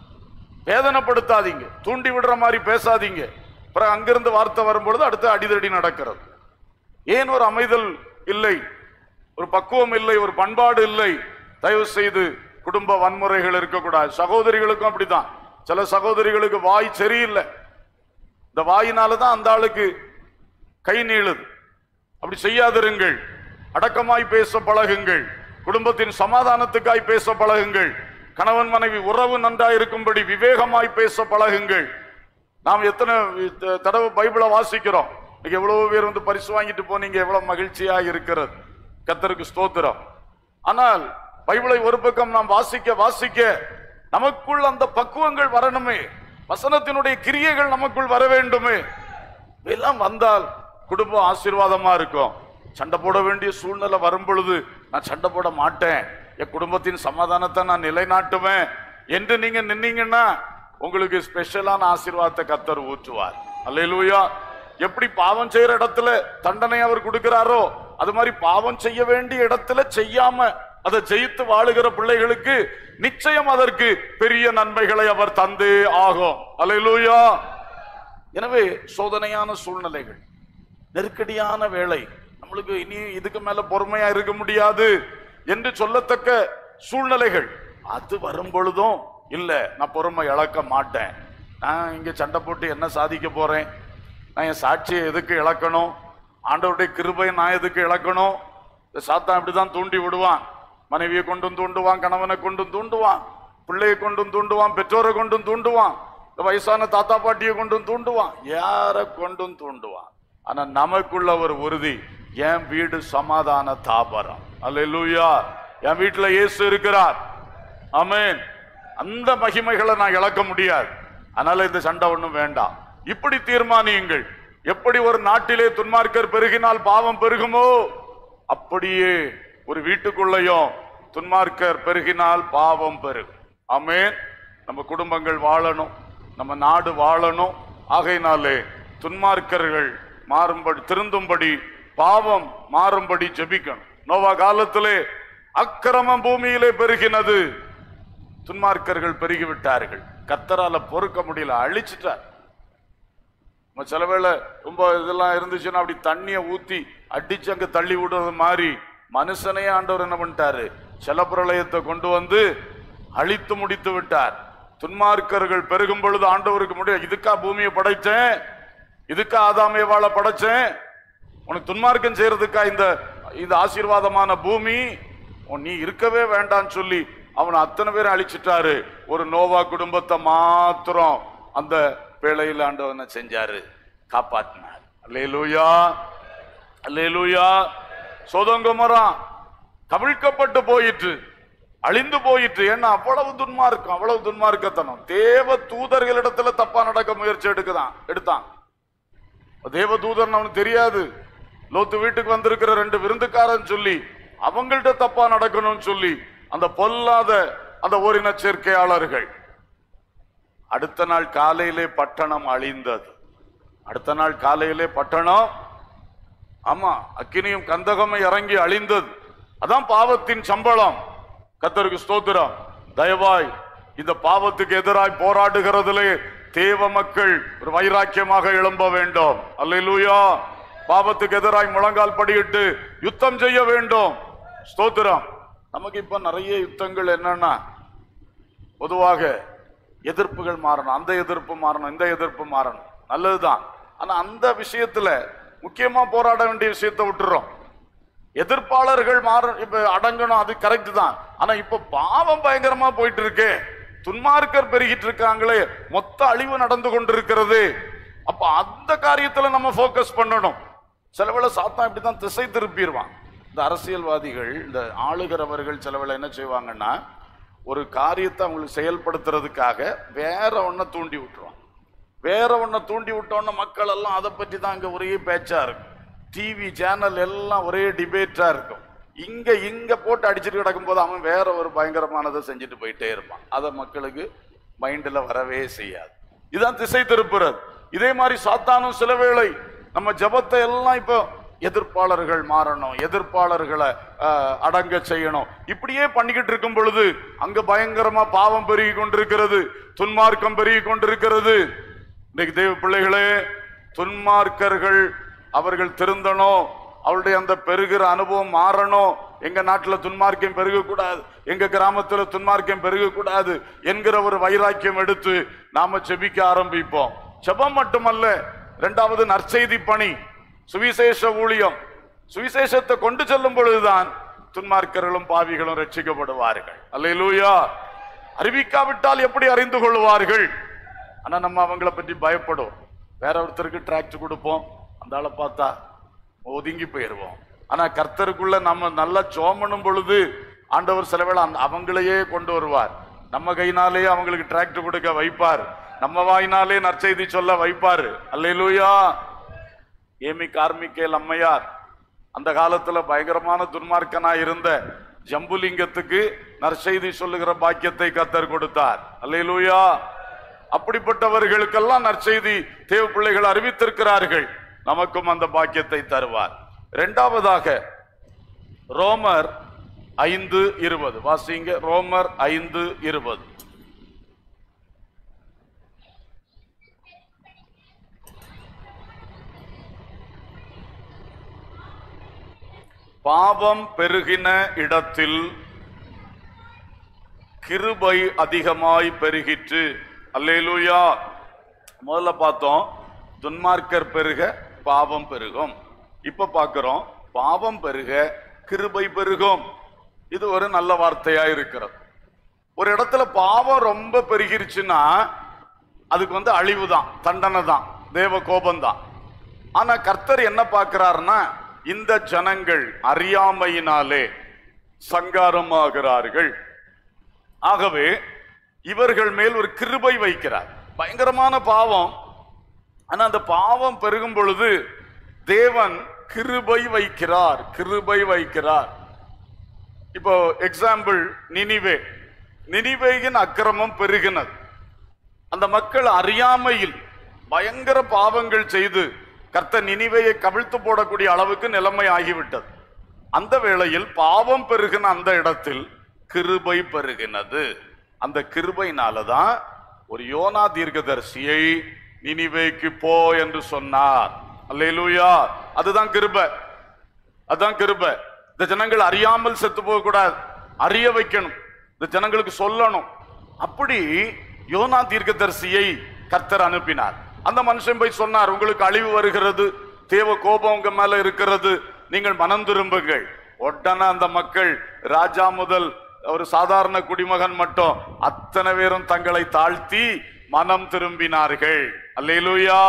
வேதனைப்படுத்தாதீங்க, தூண்டி விடுற மாதிரி பேசாதீங்க. பிறகு அங்கிருந்து வார்த்தை வரும்பொழுது அடுத்து அடிதடி நடக்கிறது. ஏன் ஒரு அமைதல் இல்லை, ஒரு பக்குவம் இல்லை, ஒரு பண்பாடு இல்லை. தயவு செய்து குடும்ப வன்முறைகள் இருக்கக்கூடாது. சகோதரிகளுக்கும் அப்படித்தான். சில சகோதரிகளுக்கு வாய் சரியில்லை, இந்த வாயினாலதான் அந்த ஆளுக்கு கை நீளுது. அப்படி செய்யாதிருங்கள். அடக்கமாய் பேச பழகுங்கள். குடும்பத்தின் சமாதானத்துக்காய் பேச பழகுங்கள். கணவன் மனைவி உறவு நன்றாய் இருக்கும்படி விவேகமாய் பேச பழகுங்கள். நாம் எத்தனை தடவை பைபிளை வாசிக்கிறோம். எவ்வளவு பேர் வந்து பரிசு வாங்கிட்டு போனீங்க, எவ்வளவு மகிழ்ச்சியா இருக்கிறது. கர்த்தருக்கு ஸ்தோத்திரம். ஆனால் பைபிளை ஒரு பக்கம் நாம் வாசிக்க வாசிக்க நமக்குள் அந்த பக்குவங்கள் வரணுமே, வசனத்தினுடைய கிரியைகள் நமக்குள் வர வேண்டுமே. எல்லாம் வந்தால் குடும்பம் ஆசீர்வாதமா இருக்கும். சண்டை போட வேண்டிய சூழ்நிலை வரும் பொழுது நான் சண்டை போட மாட்டேன், என் குடும்பத்தின் சமாதானத்தை நான் நிலைநாட்டுவேன் என்று நீங்க நின்னீங்கன்னா உங்களுக்கு ஸ்பெஷலான ஆசீர்வாதத்தை கர்த்தர் ஊற்றுவார். அல்லேலூயா. எப்படி பாவம் செய்யற இடத்துல தண்டனை அவர் கொடுக்கிறாரோ, அது மாதிரி பாவம் செய்ய வேண்டிய இடத்துல செய்யாம அதை ஜெயித்து வாழுகிற பிள்ளைகளுக்கு நிச்சயம் அதற்கு பெரிய நன்மைகளை அவர் தந்தே ஆகும். அல்லேலூயா. எனவே சோதனையான சூழ்நிலைகள், நெருக்கடியான வேலை, நம்மளுக்கு இனி இதுக்கு மேல பொறுமையா இருக்க முடியாது என்று சொல்லத்தக்க சூழ்நிலைகள், அது வரும் பொழுதும் இல்ல நான் பொறுமை இழக்க மாட்டேன், நான் இங்க சண்டை போட்டு என்ன சாதிக்க போறேன், நான் என் சாட்சியை எதுக்கு இழக்கணும், ஆண்டவருடைய கிருபையை நான் எதுக்கு இழக்கணும். சாத்தான் இப்படிதான் தூண்டி விடுவான். மனைவியை கொண்டும் தூண்டுவான், கணவனை கொண்டும் தூண்டுவான், பிள்ளையை கொண்டும் தூண்டுவான், பெற்றோரை கொண்டும் தூண்டுவான், வயசான தாத்தா பாட்டியை கொண்டும் தூண்டுவான், யாரை கொண்டும் தூண்டுவான். ஆனா நமக்குள்ள ஒரு உறுதி, என் வீடு சமாதான தாபரம். அல்லேலூயா. என் வீட்டுல இயேசு இருக்கிறார். ஆமென். அந்த மகிமைகளை நான் இழக்க முடியாது. அதனால இந்த சண்டை ஒண்ணும் வேண்டாம். இப்படி தீர்மானியுங்கள். எப்படி ஒரு நாட்டிலே துன்மார்க்கர் பெருகினால் பாவம் பெருகுமோ, அப்படியே ஒரு வீட்டுக்குள்ளையும் துன்மார்க்கர் பெருகினால் பாவம் பெருகும். ஆமென். நம்ம குடும்பங்கள் வாழணும், நம்ம நாடு வாழணும். ஆகையினாலே துன்மார்க்கர்கள் மாறும்படி, திருந்தும்படி, பாவம் மாறும்படி ஜெபிக்கணும். நோவா காலத்திலே அக்கிரமம் பூமியிலே பெருகினது, துன்மார்க்கர்கள் பெருகிவிட்டார்கள். கர்த்தரால பொறுக்க முடியல, அழிச்சிட்டார். சில வேளை ரொம்ப இதெல்லாம் இருந்துச்சுன்னா அப்படி தண்ணியை ஊத்தி அடிச்சு அங்க தள்ளி விடுறது மாதிரி மனுஷனையே ஆண்டவர் என்ன பண்ணிட்டாரு, செலப்பிரளயத்தை கொண்டு வந்து அழித்து முடித்து விட்டார். துன்மார்க்கர்கள் பெருகும் பொழுது ஆண்டவருக்கு முடியும், இதுக்கா பூமியை படைச்சேன், இதுக்கா ஆதாமே வாழ படைச்சேன், உனக்கு துன்மார்க்கம் செய்யறதுக்கா இந்த இந்த ஆசீர்வாதமான பூமி, நீ இருக்கவே வேண்டான்னு சொல்லி அவனை அத்தனை பேரும் அழிச்சிட்டாரு. ஒரு நோவா குடும்பத்தை மாத்திரம் அந்த வேளையில் ஆண்டவர் என்ன செஞ்சாரு? காப்பாற்றினார். அல்லேலூயா, அல்லேலூயா. சோதோம் கொமோரா கவிழ்க்கப்பட்டு போயிற்று, அழிந்து போயிற்று. ஏன்னா அவ்வளவு துன்மார்க்கம், அவ்வளவு துன்மார்க்கத்தனம். தேவ தூதர்களிடத்துல தப்பா நடக்க முயற்சி எடுக்குதான் எடுத்தான். தேவ தூதர் அவனுக்கு தெரியாது. லோத்து வீட்டுக்கு வந்திருக்கிற ரெண்டு விருந்துக்காரன் சொல்லி அவங்கள்ட்ட தப்பா நடக்கணும்னு சொல்லி அந்த பொல்லாத அந்த ஓரின சேர்க்கையாளர்கள். அடுத்த நாள் காலையிலே பட்டணம் அழிந்தது. அடுத்த நாள் காலையிலே பட்டணம், ஆமா, அக்கினியும் கந்தகமும் இறங்கி அழிந்தது. அதான் பாவத்தின் சம்பளம். கர்த்தருக்கு ஸ்தோத்திரம். தயவாய் இந்த பாவத்துக்கு எதிராய் போராடுகிறதிலே தேவ மக்கள் ஒரு வைராக்கியமாக எழும்ப வேண்டும். அல்லேலூயா. பாவத்துக்கு எதிராய் முழங்கால் படியிட்டு யுத்தம் செய்ய வேண்டும். ஸ்தோத்திரம். நமக்கு இப்ப நிறைய யுத்தங்கள் என்னன்னா, பொதுவாக எதிர்ப்புகள் மாறணும், அந்த எதிர்ப்பு மாறணும், இந்த எதிர்ப்பு மாறணும், நல்லதுதான். ஆனா அந்த விஷயத்துல முக்கியமா போராட வேண்டிய விஷயத்தை விட்டுறோம். எதிர்ப்பாளர்கள் மாற இப்ப அடங்கணும், அது கரெக்ட் தான். ஆனா இப்ப பாவம் பயங்கரமா போயிட்டு இருக்கு, துன்மார்க்கர் பெருகிட்டு இருக்காங்களே, மொத்த அழிவு நடந்து கொண்டிருக்கிறது. அப்ப அந்த காரியத்துல நம்ம போக்கஸ் பண்ணணும். சிலவேளை சாத்தான் இப்படிதான் திசை திருப்பிடுவான். இந்த அரசியல்வாதிகள், இந்த ஆளுகிறவர்கள் சிலவேளை என்ன செய்வாங்கன்னா, ஒரு காரியத்தை அவங்களுக்கு செயல்படுத்துறதுக்காக வேற ஒன்ன தூண்டி விட்டுருவான். வேற ஒன்ன தூண்டி விட்டோன்னா மக்கள் எல்லாம் அதை பற்றி தான் இங்க ஒரே பேச்சா இருக்கும். டிவி சேனல் எல்லாம் ஒரே டிபேட்டா இருக்கும். இங்க இங்க போட்டு அடிச்சுட்டு கிடக்கும் போது அவன் வேற ஒரு பயங்கரமானதை செஞ்சுட்டு போயிட்டே இருப்பான். அதை மக்களுக்கு மைண்ட்ல வரவே செய்யாது. இதுதான் திசை திருப்புறது. இதே மாதிரி சாத்தானும் சில வேளை நம்ம ஜபத்தை எல்லாம் இப்போ எதிர்ப்பாளர்கள் மாறணும், எதிர்ப்பாளர்களை அடங்க செய்யணும், இப்படியே பண்ணிக்கிட்டு இருக்கும் பொழுது அங்க பயங்கரமா பாவம் பெருகி கொண்டிருக்கிறது, துன்மார்க்கம் பெருகி கொண்டிருக்கிறது. இன்னைக்கு தேவ பிள்ளைகளே, துன்மார்க்கர்கள் அவர்கள் திருந்தணும், அவருடைய அந்த பெருகிற அனுபவம் மாறணும். எங்க நாட்டுல துன்மார்க்கம் பெருகக்கூடாது, எங்க கிராமத்துல துன்மார்க்கம் பெருகக்கூடாது என்கிற ஒரு வைராக்கியம் எடுத்து நாம செபிக்க ஆரம்பிப்போம். செபம் மட்டுமல்ல, இரண்டாவது நற்செய்தி பணி, சுவிசேஷ ஊழியம். சுவிசேஷத்தை கொண்டு செல்லும் பொழுதுதான் துன்மார்க்கர்களும் பாவிகளும் ரட்சிக்கப்படுவார்கள். அல்லேலூயா. அறிவிக்காவிட்டால் எப்படி அறிந்து கொள்வார்கள்? ஆனா நம்ம அவங்களை பற்றி பயப்படும். வேற ஒருத்தருக்கு டிராக்ட் கொடுப்போம், அந்த ஆளை பார்த்தா ஒதுங்கி போயிடுவோம். ஆனா கர்த்தருக்குள்ள நம்ம நல்லா சோமனும் பொழுது ஆண்டவர் சிலவேளை அவங்களையே கொண்டு வருவார். நம்ம கையினாலேயே அவங்களுக்கு டிராக்ட் கொடுக்க வைப்பார், நம்ம வாயினாலே நற்செய்தி சொல்ல வைப்பாரு. அல்லேலூயா. ஏமி கார்மிகேல் அம்மையார் அந்த காலத்துல பயங்கரமான துன்மார்க்கனா இருந்த ஜம்புலிங்கத்துக்கு நற்செய்தி சொல்லுகிற பாக்கியத்தை கர்த்தர் கொடுத்தார். அல்லேலூயா. அப்படிப்பட்டவர்களுக்கெல்லாம் நற்செய்தி தேவ பிள்ளைகள் அறிவித்திருக்கிறார்கள். நமக்கும் அந்த பாக்கியத்தை தருவார். இரண்டாவதாக ரோமர் ஐந்து இருபது வாசிங்க. ரோமர் ஐந்து இருபது. பாவம் பெருகின இடத்தில் கிருபை அதிகமாய் பெருகிற்று. அல்லேலூயா. முதல்ல பார்த்தோம் துன்மார்க்கர் பெருக பாவம் பெருகும். இப்ப பார்க்கிறோம் பாவம் பெருக கிருபை பெருகும். இது ஒரு நல்ல வார்த்தையா இருக்கிறது. ஒரு இடத்துல பாவம் ரொம்ப பெருகிருச்சுன்னா அதுக்கு வந்து அழிவு தான், தண்டனை தான், தேவ கோபம் தான். ஆனா கர்த்தர் என்ன பார்க்கிறார்னா, இந்த ஜனங்கள் அறியாமையினாலே சங்காரமாகிறார்கள், ஆகவே இவர்கள் மேல் ஒரு கிருபை வைக்கிறார். பயங்கரமான பாவம். ஆனா அந்த பாவம் பெருகும் பொழுது தேவன் கிருபை வைக்கிறார், கிருபை வைக்கிறார். இப்போ எக்ஸாம்பிள் நினிவே. நினிவேயின் அக்கிரமம் பெருகினது. அந்த மக்கள் அறியாமையில் பயங்கர பாவங்கள் செய்து கர்த்தர் நினிவேயை கவிழ்த்து போடக்கூடிய அளவுக்கு நிலைமை ஆகிவிட்டது. அந்த வேளையில் பாவம் பெருகின அந்த இடத்தில் கிருபை பெருகினது. அந்த கிருபையினாலதான் ஒரு யோனா தீர்க்கதரிசியை நினிவேக்கு போ என்று சொன்னார். அல்லேலூயா. அதுதான் கிருபை, அதுதான் கிருபை. இந்த ஜனங்கள் அறியாமல் செத்து போக கூடாது, அறிய வைக்கணும், இந்த ஜனங்களுக்கு சொல்லணும். அப்படி யோனா தீர்க்கதரிசியை கர்த்தர் அனுப்பினார். அந்த மனுஷன் போய் சொன்னார், உங்களுக்கு அழிவு வருகிறது, தேவ கோபம் உங்க மேல இருக்கிறது, நீங்கள் மனம் திரும்புங்கள். உடனே அந்த மக்கள், ராஜா முதல் ஒரு சாதாரண குடிமகன் மட்டும் அத்தனை பேரும் தங்களை தாழ்த்தி மனம் திரும்பினார்கள். அல்லேலூயா.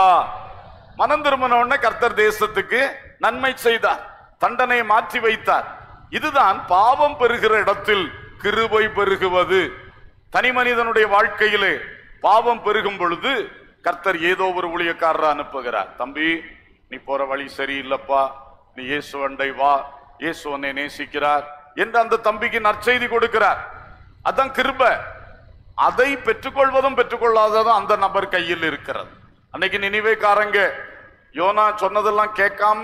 மனம் திரும்பின உடனே கர்த்தர் தேசத்துக்கு நன்மை செய்தார், தண்டனை மாற்றி வைத்தார். இதுதான் பாவம் பெறுகிற இடத்தில் கிருபை பெருகுவது. தனி மனிதனுடைய வாழ்க்கையிலே பாவம் பெருகும் பொழுது கர்த்தர் ஏதோ ஒரு ஊழியக்காரரை அனுப்புகிறார். தம்பி, நீ போற வழி சரியில்லப்பா, நீ இயேசு அண்டை வா, இயேசு உன்னை நேசிக்கிறார் என்று அந்த தம்பிக்கு நற்செய்தி கொடுக்கிறார். அதான் கிருபை. அதை பெற்றுக்கொள்வதும் பெற்றுக்கொள்ளாததும் அந்த நபர் கையில் இருக்கிறது. அன்னைக்கு நினிவேக்காரங்க யோனா சொன்னதெல்லாம் கேட்காம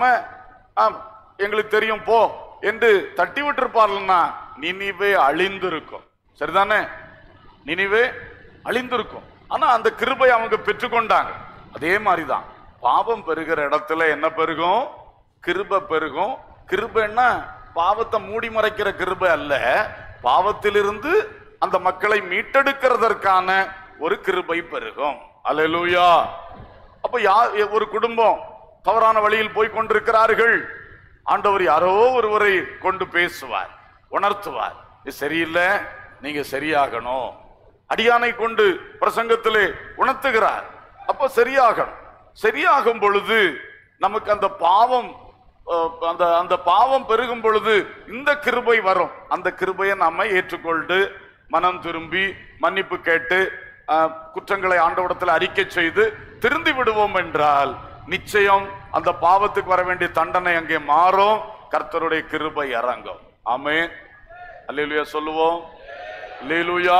எங்களுக்கு தெரியும் போ என்று தட்டி விட்டுருப்பார்கள்னா நினிவே அழிந்திருக்கும். சரிதானே? நினிவே அழிந்திருக்கும். ஆனா அந்த கிருபை அவங்க பெற்றுக்கொண்டாங்க. அதே மாதிரிதான் பாவம் பெருகிற இடத்துல என்ன பெருகும்? கிருபை பெருகும். கிருபைன்னா பாவத்தை மூடி மறைக்கிற கிருபை அல்ல, பாவத்திலிருந்து அந்த மக்களை மீட்டெடுக்கிறதற்கான ஒரு கிருபை பெருகும். அல்லேலூயா. அப்ப யார் ஒரு குடும்பம் தவறான வழியில் போய் கொண்டிருக்கிறார்கள், ஆண்டவர் யாரோ ஒருவரை கொண்டு பேசுவார், உணர்த்துவார். இது சரியில்லை, நீங்க சரியாகணும். அடியானை கொண்டு பிரசங்கத்திலே உணர்த்துகிறார். அப்ப சரியாகணும். சரியாகும் பொழுது நமக்கு அந்த பாவம் அந்த அந்த பாவம் பெருகும் பொழுது இந்த கிருபை வரும். அந்த கிருபையை நாம ஏற்றுக்கொண்டு மனம் திரும்பி மன்னிப்பு கேட்டு குற்றங்களை ஆண்டவரிடத்தில் அறிக்கை செய்து திருந்தி விடுவோம் என்றால் நிச்சயம் அந்த பாவத்துக்கு வர வேண்டிய தண்டனை அங்கே மாறும், கர்த்தருடைய கிருபை இறங்கும். ஆமென். அல்லேலூயா சொல்லுவோம். அல்லேலூயா.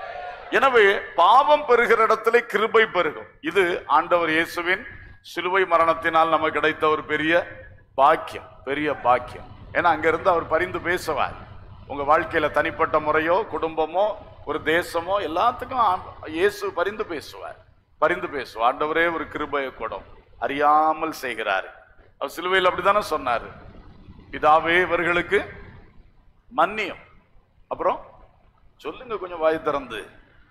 எனவே பாவம் பெறுகிற இடத்துல கிருபை பெருகும். இது ஆண்டவர் இயேசுவின் சிலுவை மரணத்தினால் நமக்கு கிடைத்த ஒரு பெரிய பாக்கியம், பெரிய பாக்கியம். ஏன்னா அங்கிருந்து அவர் பரிந்து பேசுவார். உங்க வாழ்க்கையில தனிப்பட்ட முறையோ குடும்பமோ ஒரு தேசமோ எல்லாத்துக்கும் இயேசு பரிந்து பேசுவார். பரிந்து பேசுவார். ஆண்டவரே ஒரு கிருபையை கொடும், அறியாமல் செய்கிறார். அவர் சிலுவையில் அப்படித்தானே சொன்னாரு, பிதாவே இவர்களுக்கு மன்னியும். அப்புறம் சொல்லுங்க கொஞ்சம் வாய் திறந்து,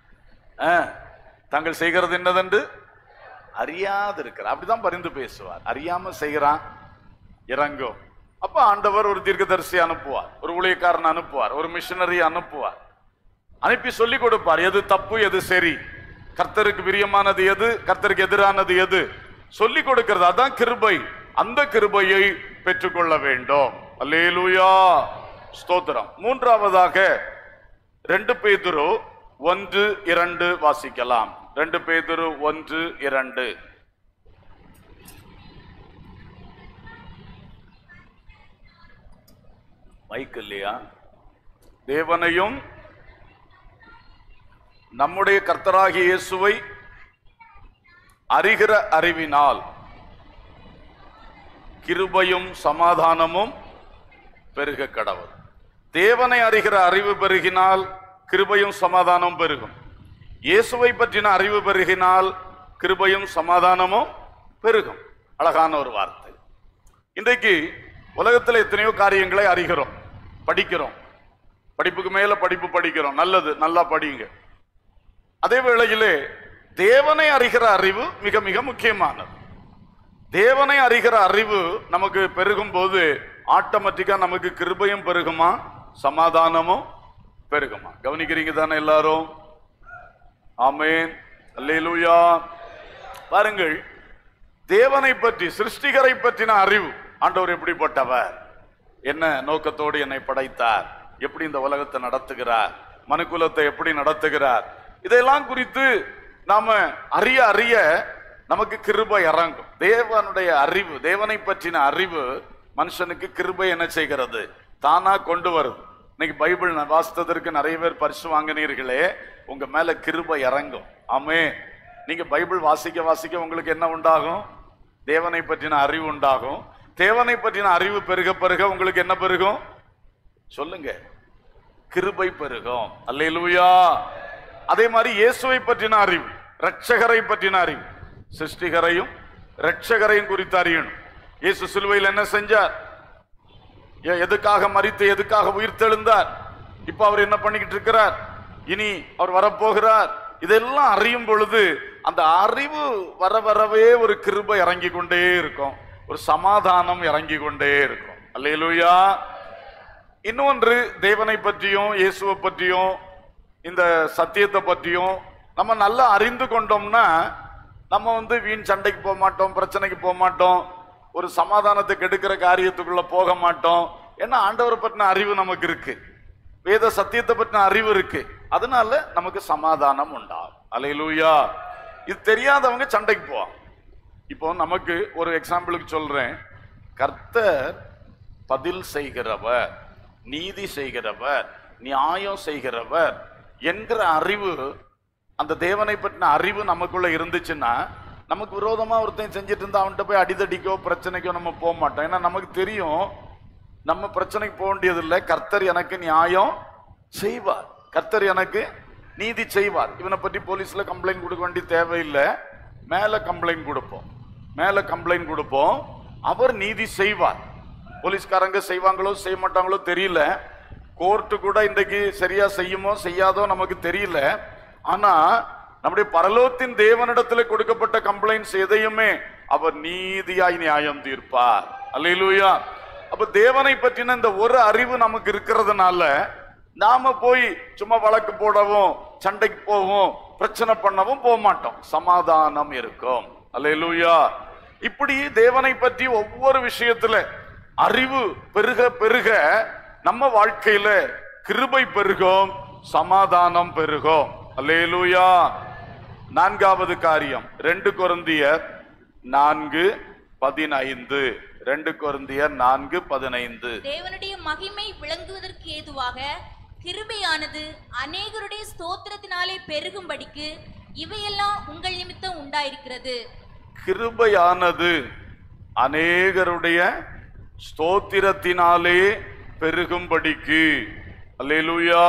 தாங்கள் செய்கிறது என்னதென்று அறியாது இருக்கிறார். அப்படிதான் பரிந்து பேசுவார். அறியாம செய்கிறான், இறங்கும். அப்ப ஆண்டவர் ஒரு தீர்க்கதரிசி அனுப்புவார், ஒரு ஊழியக்காரன் அனுப்புவார், ஒரு மிஷனரி அனுப்புவார். அனுப்பி சொல்லி கொடுப்பார், எது தப்பு எது சரி, கர்த்தருக்கு பிரியமானது எது, கர்த்தருக்கு எதிரானது எது, சொல்லி கொடுக்கிறது. அதான் கிருபை. அந்த கிருபையை பெற்றுக்கொள்ள வேண்டும். அல்லேலூயா. ஸ்தோத்திரம். மூன்றாவதாக ரெண்டு பேதுரு ஒன்று இரண்டு வாசிக்கலாம். ரெண்டு பேதுரு ஒன்று இரண்டு. மைக் இல்லையா? தேவனையும் நம்முடைய கர்த்தராகிய இயேசுவை அறிகிற அறிவினால் கிருபையும் சமாதானமும் பெருக கடவுள். தேவனை அறிகிற அறிவு பெருகினால் கிருபையும் சமாதானம் பெருகும். இயேசுவை பற்றின அறிவு பெருகினால் கிருபையும் சமாதானமும் பெருகும். அழகான ஒரு வார்த்தை. இன்றைக்கு உலகத்தில் எத்தனையோ காரியங்களை அறிகிறோம், படிக்கிறோம், படிப்புக்கு மேல படிப்பு படிக்கிறோம். நல்லது, நல்லா படிங்க. அதே வேளையிலே தேவனை அறிகிற அறிவு மிக மிக முக்கியமானது. தேவனை அறிகிற அறிவு நமக்கு பெருகும் போது ஆட்டோமேட்டிக்கா நமக்கு கிருபையும் பெருகுமா, சமாதானமும் பெருகுமா? கவனிக்கிறீங்க தானே எல்லாரும்? ஆமென். அல்லேலூயா. பாருங்கள், தேவனை பற்றி, சிருஷ்டிகரை பற்றின அறிவு, ஆண்டவர் எப்படிப்பட்டவர், என்ன நோக்கத்தோடு என்னை படைத்தார், எப்படி இந்த உலகத்தை நடத்துகிறார், மனுக்குலத்தை எப்படி நடத்துகிறார், இதெல்லாம் குறித்து நாம அறிய அறிய நமக்கு கிருபை இறங்கும். தேவனுடைய அறிவு, தேவனை பற்றின அறிவு மனுஷனுக்கு கிருபை என்ன செய்கிறது, தானா கொண்டு வருது. இன்னைக்கு பைபிள் வாசித்ததற்கு நிறைய பேர் பரிசு வாங்கினீர்களே, உங்க மேல கிருபை இறங்கும். ஆமே. நீங்க பைபிள் வாசிக்க வாசிக்க உங்களுக்கு என்ன உண்டாகும்? தேவனை பற்றின அறிவு உண்டாகும். தேவனை பற்றின அறிவு பெருக பெருக உங்களுக்கு என்ன பெருகும்? சொல்லுங்க, கிருபை பெருகும். அல்லேலூயா. அதே மாதிரி இயேசுவை பற்றின அறிவு, இரட்சகரை பற்றின அறிவு, சிருஷ்டிகரையும் இரட்சகரையும் குறித்து அறியணும். இயேசு சிலுவையில் என்ன செஞ்சார், எதுக்காக மரித்து எதுக்காக உயிர் தெழுந்தார், இப்ப அவர் என்ன பண்ணிக்கிட்டு இருக்கிறார், இனி அவர் வரப்போகிறார், இதெல்லாம் அறியும் பொழுது அந்த அறிவு வர வரவே ஒரு கிருபை இறங்கி கொண்டே இருக்கும், ஒரு சமாதானம் இறங்கி கொண்டே இருக்கும். அல்லேலூயா. இன்னொன்று, தேவனை பற்றியும் இயேசுவை பற்றியும் இந்த சத்தியத்தை பற்றியும் நம்ம நல்லா அறிந்து கொண்டோம்னா நம்ம வந்து வீண் சண்டைக்கு போக மாட்டோம், பிரச்சனைக்கு போக மாட்டோம், ஒரு சமாதானத்தை கெடுக்கிற காரியத்துக்குள்ள போக மாட்டோம். ஏன்னா ஆண்டவரை பற்றின அறிவு நமக்கு இருக்கு, வேத சத்தியத்தை பற்றின அறிவு இருக்கு. அதனால நமக்கு சமாதானம் உண்டாகும். அல்லேலூயா. இது தெரியாதவங்க சண்டைக்கு போவாங்க. இப்போ நமக்கு ஒரு எக்ஸாம்பிளுக்கு சொல்றேன். கர்த்தர் பதில் செய்கிறவர், நீதி செய்கிறவர், நியாயம் செய்கிறவர் என்கிற அறிவு, அந்த தேவனை பற்றின அறிவு நமக்குள்ள இருந்துச்சுன்னா நமக்கு விரோதமா ஒருத்தன் செஞ்சுட்டு இருந்தா அவன்கிட்ட போய் அடிதடிக்கோ பிரச்சனைக்கோ நம்ம போக மாட்டோம். ஏன்னா நமக்கு தெரியும் நம்ம பிரச்சனைக்கு போக வேண்டியதில்லை, கர்த்தர் எனக்கு நியாயம் செய்வார், கர்த்தர் எனக்கு நீதி செய்வார். இவனை பற்றி போலீஸ்ல கம்ப்ளைண்ட் கொடுக்க வேண்டிய தேவையில்லை, மேல கம்ப்ளைண்ட் கொடுப்போம், மேல கம்ப்ளைண்ட் கொடுப்போம், அவர் நீதி செய்வார். போலீஸ்காரங்க செய்வாங்களோ செய்ய மாட்டாங்களோ தெரியல, கோர்ட்டு கூட இன்றைக்கு சரியா செய்யுமோ செய்யாதோ நமக்கு தெரியல. ஆனா நம்முடைய பரலோகத்தின் தேவனிடத்துல கொடுக்கப்பட்ட கம்ப்ளைண்ட்ஸ் எதையுமே அவர் நீதியாய் நியாயம் தீர்ப்பார். அல்லேலூயா. அப்ப தேவனை பற்றின இந்த ஒரு அறிவு நமக்கு இருக்கிறதுனால நாம போய் சும்மா வழக்கு போடவும் சண்டைக்கு போவோம் பிரச்சனை பண்ணவும் போக மாட்டோம், சமாதானம் இருக்கும். அல்லேலூயா. இப்படி தேவனை பற்றி ஒவ்வொரு விஷயத்துல அறிவு பெருக பெருக நம்ம வாழ்க்கையில கிருபை பெருகும், சமாதானம் பெருகும். அல்லேலூயா. நான்காவது காரியம் ரெண்டு கொரிந்தியர் நான்கு பதினைந்து. ரெண்டு கொரிந்தியர் நான்கு பதினைந்து. தேவனுடைய மகிமை விளங்குவதற்கு ஏதுவாக கிருபையானது அநேகருடைய ஸ்தோத்திரத்தினாலே பெருகும்படிக்கு இவையெல்லாம் உங்கள் நிமித்தம் உண்டாயிருக்கிறது. கிருபையானது அநேகருடைய ஸ்தோத்திரத்தினாலே பெருகும்படிக்கு. அல்லேலூயா.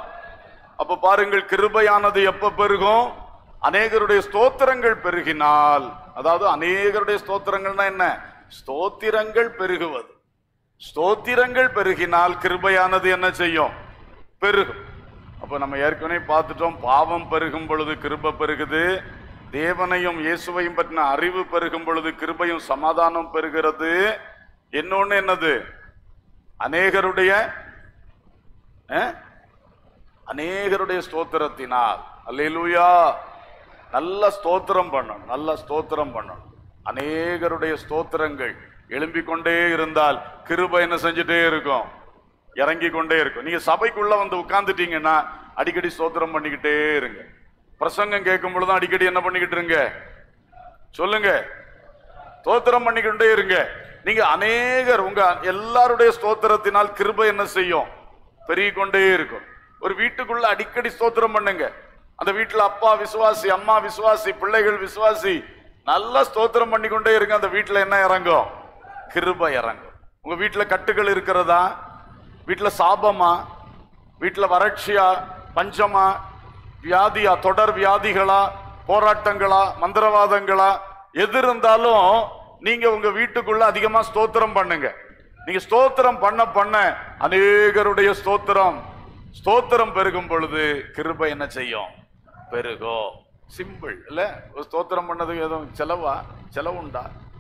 அப்ப பாருங்கள், கிருபையானது எப்ப பெருகும்? அநேகருடைய ஸ்தோத்திரங்கள் பெருகினால். அதாவது அநேகருடைய ஸ்தோத்திரங்கள்னா என்ன? ஸ்தோத்திரங்கள் பெருகுவது. ஸ்தோத்திரங்கள் பெருகினால் கிருபையானது என்ன செய்யும்? பெருகும். அப்ப நம்ம ஏற்கனவே பார்த்துட்டோம், பாவம் பெருகும் பொழுது கிருபை பெருகுது, தேவனையும் இயேசுவையும் பற்றின அறிவு பெருகும் பொழுது கிருபையும் சமாதானம் பெருகிறது. இன்னொன்னு என்னது? அநேகருடைய அநேகருடைய ஸ்தோத்திரத்தினால். அல்லேலூயா. நல்ல ஸ்தோத்திரம் பண்ணணும், நல்ல ஸ்தோத்திரம் பண்ணணும். அநேகருடைய ஸ்தோத்திரங்கள் எழும்பிக் கொண்டே இருந்தால் கிருபை என்ன செஞ்சுட்டே இருக்கும்? இறங்கி கொண்டே இருக்கும். நீங்க சபைக்குள்ள வந்து உட்கார்ந்துட்டீங்கன்னா அடிக்கடி ஸ்தோத்திரம் பண்ணிக்கிட்டே இருங்க. பிரசங்கம் கேட்கும் பொழுதும் அடிக்கடி என்ன பண்ணிக்கிட்டு இருங்க? சொல்லுங்க, ஸ்தோத்திரம் பண்ணிக்கிட்டே இருங்க. நீங்க அநேகர் உங்க எல்லாருடைய ஸ்தோத்திரத்தினால் கிருபை என்ன செய்யும்? பெருகிக் கொண்டே இருக்கும். ஒரு வீட்டுக்குள்ள அடிக்கடி ஸ்தோத்திரம் பண்ணுங்க. அந்த வீட்டுல அப்பா விசுவாசி, அம்மா விசுவாசி, பிள்ளைகள் விசுவாசி, நல்லா ஸ்தோத்திரம் பண்ணிக்கொண்டே இருங்க. அந்த வீட்டுல என்ன இறங்கும்? கிருபை இறங்கும். உங்க வீட்டுல கட்டுகள் இருக்கிறதா? வீட்டுல சாபமா? வீட்டுல வறட்சியா, பஞ்சமா, வியாதியா, தொடர் வியாதிகளா, போராட்டங்களா, மந்திரவாதங்களா, எது இருந்தாலும் நீங்க உங்க வீட்டுக்குள்ள அதிகமா ஸ்தோத்திரம் பண்ணுங்க. நீங்க ஸ்தோத்திரம் பண்ண பண்ண அநேகருடைய ஸ்தோத்திரம் ஸ்தோத்திரம் பெருகும் பொழுது கிருபை என்ன செய்யும்? பெருகும். சிம்பிள் இல்ல? ஒரு ஸ்தோத்திரம் பண்ணதுக்கு எதுவும் செலவா? செலவுண்டா?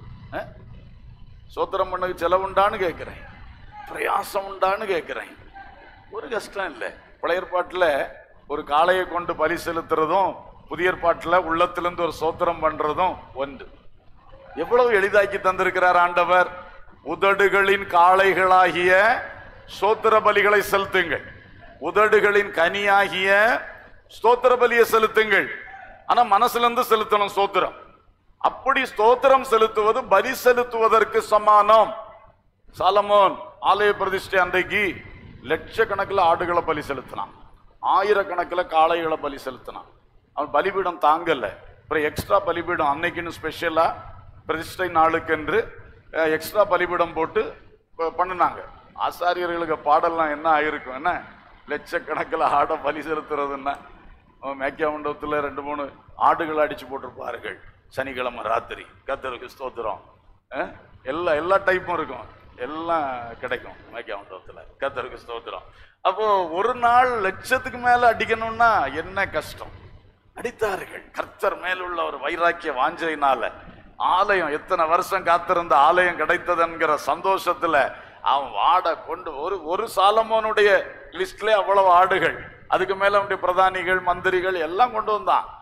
ஸ்தோத்திரம் பண்ணதுக்கு செலவுண்டான்னு கேட்கிறேன், பிரயாசம் உண்டான்னு கேட்கிறேன். ஒரு கஷ்டம் இல்லை. பழைய ஏற்பாட்டுல ஒரு காளையை கொண்டு பலி செலுத்துறதும் புதிய ஏற்பாட்டுல உள்ளத்திலிருந்து ஒரு ஸ்தோத்திரம் பண்றதும் ஒன்று. எவ்வளவு எளிதாக்கி தந்திருக்கிறார் ஆண்டவர். உதடுகளின் காளைகளாகிய ஸ்தோத்திர பலிகளை செலுத்துங்கள், உதடுகளின் கனியாகிய ஸ்தோத்திர பலியை செலுத்துங்கள். ஆனா மனசுல இருந்து செலுத்தணும் ஸ்தோத்திரம். அப்படி ஸ்தோத்திரம் செலுத்துவது பலி செலுத்துவதற்கு சமானம். சாலமோன் ஆலய பிரதிஷ்டை அன்றைக்கு லட்சக்கணக்கில் ஆடுகளை பலி செலுத்தினான், ஆயிரக்கணக்கில் காளைகளை பலி செலுத்தினான். அவன் பலிபீடம் தாங்கல. அப்புறம் எக்ஸ்ட்ரா பலிபீடம் அன்னைக்குன்னு ஸ்பெஷலா பிரதிஷ்டை நாளுக்கென்று எக்ஸ்ட்ரா பலிபீடம் போட்டு பண்ணினாங்க. ஆசாரியர்களுக்கு பாடலாம் என்ன ஆயிருக்கும்? என்ன லட்சக்கணக்கில் ஆட பலி செலுத்துறதுன்னா மேக்கியா மண்டபத்தில் ரெண்டு மூணு ஆடுகள் அடிச்சு போட்டிருப்பார்கள். சனிக்கிழமை ராத்திரி கர்த்தருக்கு ஸ்தோத்திரம், எல்லா எல்லா டைப்பும் இருக்கும், எல்லாம் கிடைக்கும் மேக்கியா மண்டபத்தில். கர்த்தருக்கு ஸ்தோத்திரம். அப்போ ஒரு நாள் லட்சத்துக்கு மேல அடிக்கணும்னா என்ன கஷ்டம்? அடித்தார்கள். கர்த்தர் மேலுள்ள ஒரு வைராக்கிய வாஞ்சையினால ஆலயம், எத்தனை வருஷம் காத்திருந்த ஆலயம் கிடைத்தது என்கிற சந்தோஷத்துல அவன் ஆடை கொண்டு ஒரு ஒரு சாலமோனுடைய லிஸ்ட்ல அவ்வளவு ஆடுகள், அதுக்கு மேல அவனுடைய பிரதானிகள் மந்திரிகள் எல்லாம் கொண்டு வந்தான்.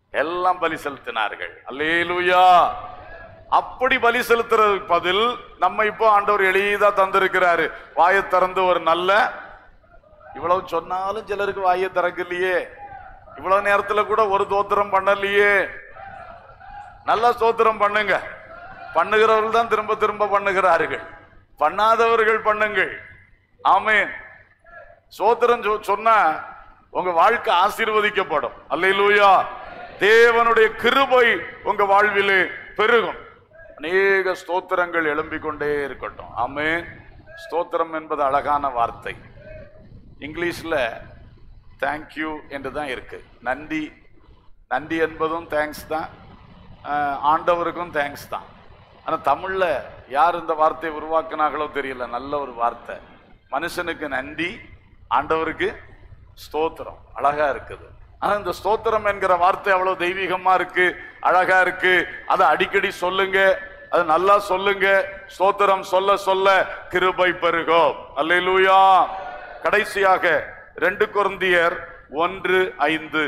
எல்லாம் பலி செலுத்தினார்கள். அல்லேலூயா. அப்படி பலி செலுத்துறதுக்கு பதில் நம்ம இப்போ ஆண்டவர் எளிதா தந்திருக்கிறாரு. வாயை திறந்து ஒரு நல்ல, இவ்வளவு சொன்னாலும் சிலருக்கு வாயை திறக்கலையே, இவ்வளவு நேரத்துல கூட ஒரு தோத்திரம் பண்ணலையே. நல்ல ஸ்தோத்திரம் பண்ணுங்க. பண்ணுகிறவர்கள் தான் திரும்ப திரும்ப பண்ணுகிறார்கள், பண்ணாதவர்கள் பண்ணுங்கள். ஆமென். ஸ்தோத்திரம் சொன்னா உங்க வாழ்க்கை ஆசீர்வதிக்கப்படும். அல்லேலூயா. தேவனுடைய கிருபை உங்க வாழ்விலே பெருகும். அநேக ஸ்தோத்திரங்கள் எழும்பிக் கொண்டே இருக்கட்டும். ஆமென். ஸ்தோத்திரம் என்பது அழகான வார்த்தை. இங்கிலீஷ்ல தேங்க்யூ என்று தான் இருக்கு. நன்றி, நன்றி என்பதும் தேங்க்ஸ் தான், ஆண்டவருக்கும் தேங்க்ஸ் தான். ஆனால் தமிழ்ல யார் இந்த வார்த்தையை உருவாக்குனாங்களோ தெரியல. நல்ல ஒரு வார்த்தை. மனுஷனுக்கு நன்றி, ஆண்டவருக்கு ஸ்தோத்திரம். அழகா இருக்குது. ஆனா இந்த ஸ்தோத்திரம் என்கிற வார்த்தை அவ்வளவு தெய்வீகமா இருக்கு, அழகா இருக்கு. அதை அடிக்கடி சொல்லுங்க, அது நல்லா சொல்லுங்க. ஸ்தோத்திரம் சொல்ல சொல்ல கிருபை பெருகும். அல்லேலூயா. கடைசியாக ரெண்டு கொரிந்தியர் ஒன்று ஐந்து.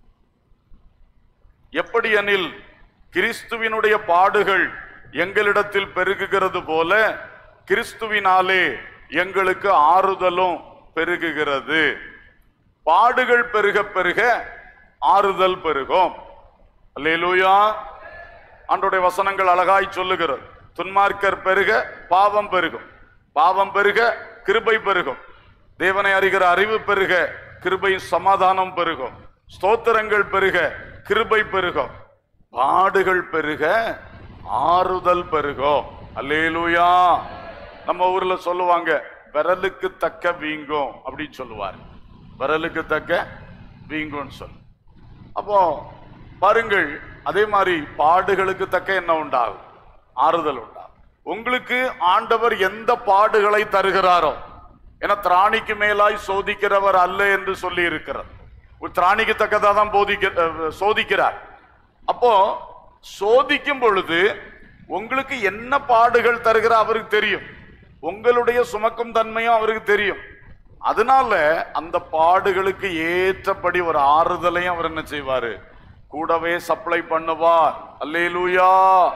எப்படி எனில் கிறிஸ்துவினுடைய பாடுகள் எங்களிடத்தில் பெருகுகிறது போல கிறிஸ்துவினாலே எங்களுக்கு ஆறுதலும் பெருகுகிறது. பாடுகள் பெருக பெருக ஆறுதல் பெருகும். அல்லேலூயா. ஆண்டவருடைய வசனங்கள் அழகாய் சொல்லுகிறது. துன்மார்க்கர் பெருக பாவம் பெருகும், பாவம் பெருக கிருபை பெருகும். தேவனை அறிகிற அறிவு பெருக கிருபை சமாதானம் பெருகும். ஸ்தோத்திரங்கள் பெருக கிருபை பெருகும். பாடுகள் பெருக ஆறுதல் பெருகும். அல்லேலூயா. நம்ம ஊர்ல சொல்லுவாங்க, விரலுக்கு தக்க வீங்கும் அப்படின்னு சொல்லுவார். விரலுக்கு தக்க வீங்கும்னு சொல்லு. அப்போ பாருங்கள், அதே மாதிரி பாடுகளுக்கு தக்க என்ன உண்டாகும்? ஆறுதல் உண்டாகும். உங்களுக்கு ஆண்டவர் எந்த பாடுகளை தருகிறாரோ, என திராணிக்கு மேலாய் சோதிக்கிறவர் அல்ல என்று சொல்லி இருக்கிறார். திராணிக்கு தக்கதான் தான் போதிக்க சோதிக்கிறார். அப்போ சோதிக்கும் பொழுது உங்களுக்கு என்ன பாடுகள் தருகிற அவருக்கு தெரியும், உங்களுடைய சுமக்கும் தன்மையும் அவருக்கு தெரியும். அதனால அந்த பாடுகளுக்கு ஏற்றபடி ஒரு ஆறுதலையும் அவர் என்ன செய்வாரு? கூடவே சப்ளை பண்ணுவார். அல்லேலூயா.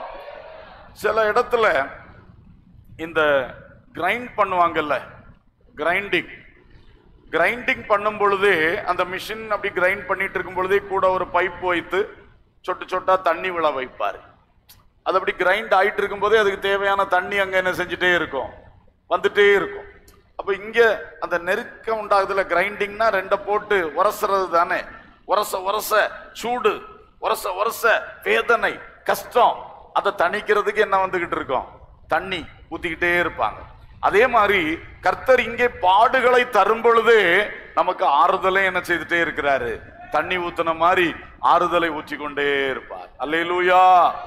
சில இடத்துல இந்த கிரைண்ட் பண்ணுவாங்கல்ல, கிரைண்டிங் கிரைண்டிங் பண்ணும் பொழுதே அந்த மிஷின் அப்படி கிரைண்ட் பண்ணிட்டு இருக்கும் பொழுதே கூட ஒரு பைப் வைத்து சொட்டு சொட்டா தண்ணி விழ வைப்பாரு. அது அப்படி கிரைண்ட் ஆயிட்டு இருக்கும் போதே அதுக்கு தேவையான தண்ணி அங்க என்ன செஞ்சுட்டே இருக்கும், வந்துட்டே இருக்கும். அப்ப இங்க அந்த நெருக்கம் உண்டாகுதுல. கிரைண்டிங்னா ரெண்ட போட்டு உரசுறது தானே. உரச உரச சூடு, உரச உரச வேதனை, கஷ்டம், அதை தணிக்கிறதுக்கு என்ன வந்துகிட்டு இருக்கும்? தண்ணி ஊத்திக்கிட்டே இருப்பாங்க. அதே மாதிரி கர்த்தர் இங்கே பாடுகளை தரும் பொழுதே நமக்கு ஆறுதலை என்ன செய்துட்டே இருக்கிறாரு? தண்ணி ஊத்தின மாதிரி ஆறுதலை ஊற்றி கொண்டே இருப்பார். அல்லேலூயா.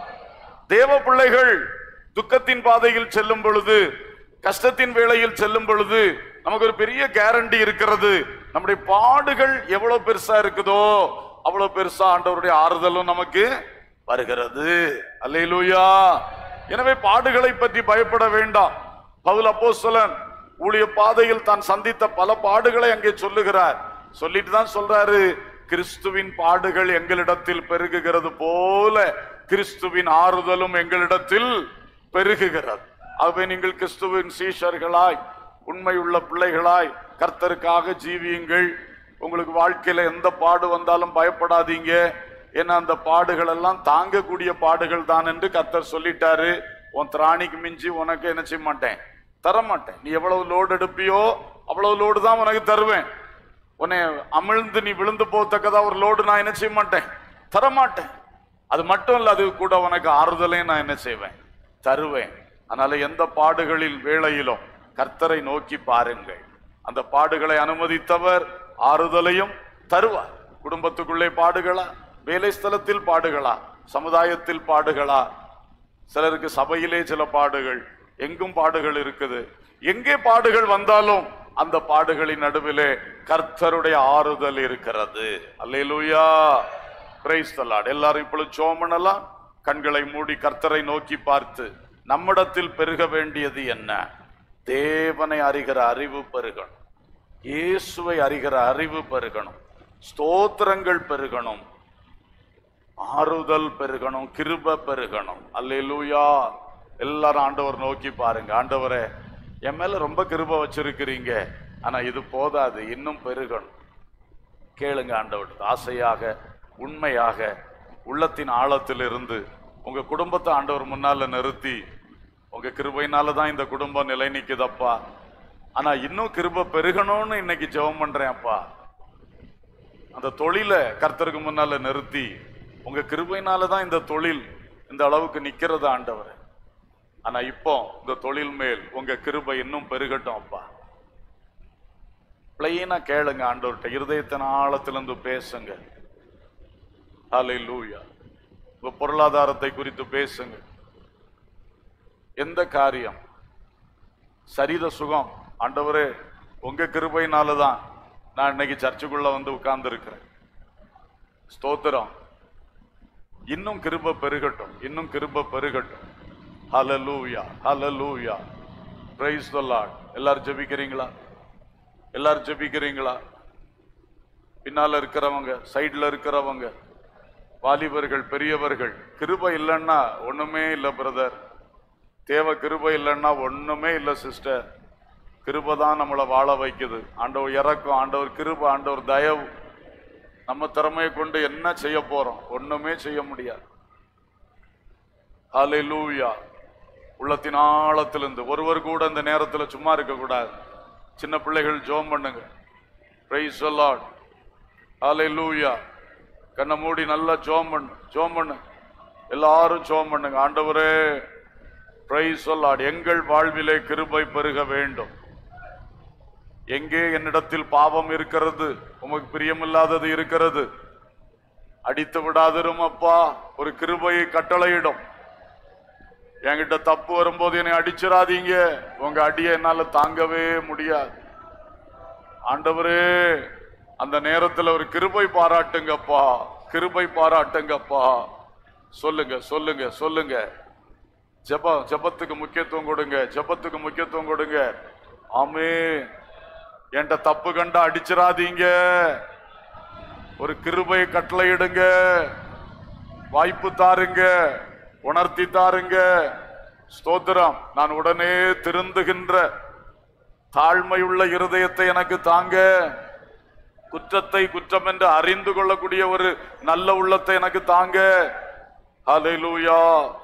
தேவ பிள்ளைகள் துக்கத்தின் பாதையில் செல்லும் பொழுது, கஷ்டத்தின் வேளையில் செல்லும் பொழுது நமக்கு ஒரு பெரிய கேரண்டி இருக்கிறது. நம்முடைய பாடுகள் எவ்வளவு பெருசா இருக்குதோ அவ்வளவு பெருசா ஆண்டவருடைய ஆறுதலும் நமக்கு வருகிறது. அல்லேலூயா. எனவே பாடுகளை பற்றி பயப்பட வேண்டாம். பவுல் அப்போஸ்தலன் ஊழிய பாதையில் தான் சந்தித்த பல பாடுகளை அங்கே சொல்லுகிறார். சொல்லிட்டு தான் சொல்றாரு, கிறிஸ்துவின் பாடுகள் எங்களிடத்தில் பெருகுகிறது போல கிறிஸ்துவின் ஆறுதலும் எங்களிடத்தில் பெருகுகிறது. ஆகவே நீங்கள் கிறிஸ்துவின் சீஷர்களாய், உண்மையுள்ள பிள்ளைகளாய் கர்த்தருக்காக ஜீவியுங்கள். உங்களுக்கு வாழ்க்கையில எந்த பாடு வந்தாலும் பயப்படாதீங்க. ஏன்னா அந்த பாடுகள் எல்லாம் தாங்கக்கூடிய பாடுகள் தான் என்று கர்த்தர் சொல்லிட்டாரு. உன் திராணிக்கு மிஞ்சி உனக்கு என்ன செய்ய மாட்டேன், தரமாட்டேன். நீ எவ்வளவு லோடு எடுப்பியோ அவ்வளவு லோடு தான் உனக்கு தருவேன். உன்னை அமிழ்ந்து நீ விழுந்து போத்தக்கதா ஒரு லோடு நான் என்ன செய்ய மாட்டேன், தரமாட்டேன். அது மட்டும் இல்ல, அது கூட உனக்கு ஆறுதலையும் நான் என்ன செய்வேன், தருவேன். அதனால எந்த பாடுகளில் வேளையிலும் கர்த்தரை நோக்கி பாருங்கள். அந்த பாடுகளை அனுமதித்தவர் ஆறுதலையும் தருவார். குடும்பத்துக்குள்ளே பாடுகளா, வேலை ஸ்தலத்தில் பாடுகளா, சமுதாயத்தில் பாடுகளா, சிலருக்கு சபையிலே சில பாடுகள், எங்கும் பாடுகள் இருக்குது. எங்கே பாடுகள் வந்தாலும் அந்த பாடுகளின் நடுவிலே கர்த்தருடைய ஆறுதல் இருக்கிறது. அல்லேலூயா. Praise the lord. எல்லாரும் இப்பொழுது ஜெபம் பண்ணலாம். கண்களை மூடி கர்த்தரை நோக்கி பார்த்து, நம்மிடத்தில் பெருக வேண்டியது என்ன? தேவனை அறிகிற அறிவு பெருகணும், இயேசுவை அறிகிற அறிவு பெருகணும், ஸ்தோத்திரங்கள் பெருகணும், ஆறுதல் பெருகணும், கிருபை பெருகணும். அல்லேலூயா. எல்லாரும் ஆண்டவர் நோக்கி பாருங்க. ஆண்டவரே, என் மேல ரொம்ப கிருபை வச்சிருக்கிறீங்க, ஆனா இது போதாது, இன்னும் பெருகணும். கேளுங்க ஆண்டவர். ஆசையாக, உண்மையாக, உள்ளத்தின் ஆழத்தில் இருந்து உங்க குடும்பத்தை ஆண்டவர் முன்னால நிறுத்தி, உங்க கிருபையினாலதான் இந்த குடும்பம் நிலை நிக்குதப்பா, ஆனா இன்னும் கிருபை பெருகணும்னு இன்னைக்கு ஜெபம் பண்றேன் அப்பா. அந்த தொழிலை கர்த்தருக்கு முன்னால நிறுத்தி, உங்க கிருபையினாலதான் இந்த தொழில் இந்த அளவுக்கு நிக்கிறது ஆண்டவர், ஆனா இப்போ இந்த தொழில் மேல் உங்க கிருபை இன்னும் பெருகட்டும் அப்பா. பிளைனா கேளுங்க ஆண்டவர்கிட்ட, இருதயத்தின் ஆழத்திலிருந்து பேசுங்க. ஹல்லேலூயா. உங்க பொருளாதாரத்தை குறித்து பேசுங்க. எந்த காரியம், சரீர சுகம், ஆண்டவரே உங்க கிருபையினாலதான் நான் இன்னைக்கு சர்ச்சுக்குள்ள வந்து உட்கார்ந்து இருக்கிறேன். ஸ்தோத்திரம். இன்னும் கிருபை பெருகட்டும், இன்னும் கிருபை பெருகட்டும். Hallelujah, hallelujah. Praise the lord. எல்லாரும் ஜெபிக்கிறீங்களா? எல்லாரும் ஜெபிக்கிறீங்களா? பின்னால இருக்கிறவங்க, சைடுல இருக்கிறவங்க, வாலிபர்கள், பெரியவர்கள், கிருபை இல்லைன்னா ஒண்ணுமே இல்லை பிரதர். தேவ கிருபை இல்லைன்னா ஒண்ணுமே இல்லை சிஸ்டர். கிருபை தான் நம்மளை வாழ வைக்குது. ஆண்டவர் இறக்கம், ஆண்டவர் கிருபை, ஆண்டவர் தயவு. நம்ம திறமையை கொண்டு என்ன செய்ய போறோம்? ஒண்ணுமே செய்ய முடியாது. ஹல்லேலூயா. உள்ளத்தின் ஆழத்திலிருந்து ஒருவர் கூட இந்த நேரத்தில் சும்மா இருக்க கூடாது. சின்ன பிள்ளைகள் ஜெபம் பண்ணுங்க. Praise the lord. ஹல்லேலூயா. கண்ணை மூடி நல்லா ஜெபம் பண்ணு, ஜெபம் பண்ணு. எல்லாரும் ஜெபம் பண்ணுங்க. ஆண்டவரே, பிரைஸ் தி லார்ட், எங்கள் வாழ்விலே கிருபை பெருக வேண்டும். எங்கே என்னிடத்தில் பாவம் இருக்கிறது, உமக்கு பிரியமில்லாதது இருக்கிறது, அடித்து விடாதிரும் அப்பா. ஒரு கிருபையை கட்டளையிடும். என்கிட்ட தப்பு வரும்போது என்னை அடிச்சிடாதீங்க. உங்க அடியை என்னால தாங்கவே முடியாது. ஆண்டவரே, அந்த நேரத்தில் ஒரு கிருபை பாராட்டுங்கப்பா, கிருபை பாராட்டுங்கப்பா. சொல்லுங்க, சொல்லுங்க, சொல்லுங்க. ஜெபம், ஜெபத்துக்கு முக்கியத்துவம் கொடுங்க, ஜெபத்துக்கு முக்கியத்துவம் கொடுங்க. ஆமென். என்கிட்ட தப்பு கண்டா அடிச்சிடாதீங்க. ஒரு கிருபை கட்டளையிடுங்க. வாய்ப்பு தாருங்க, உணர்த்தி தாருங்க. ஸ்தோத்திரம். நான் உடனே திருந்துகின்ற தாழ்மையுள்ள இருதயத்தை எனக்கு தாங்க. குற்றத்தை குற்றம் என்று அறிந்து கொள்ளக்கூடிய ஒரு நல்ல உள்ளத்தை எனக்கு தாங்க. ஹல்லேலூயா.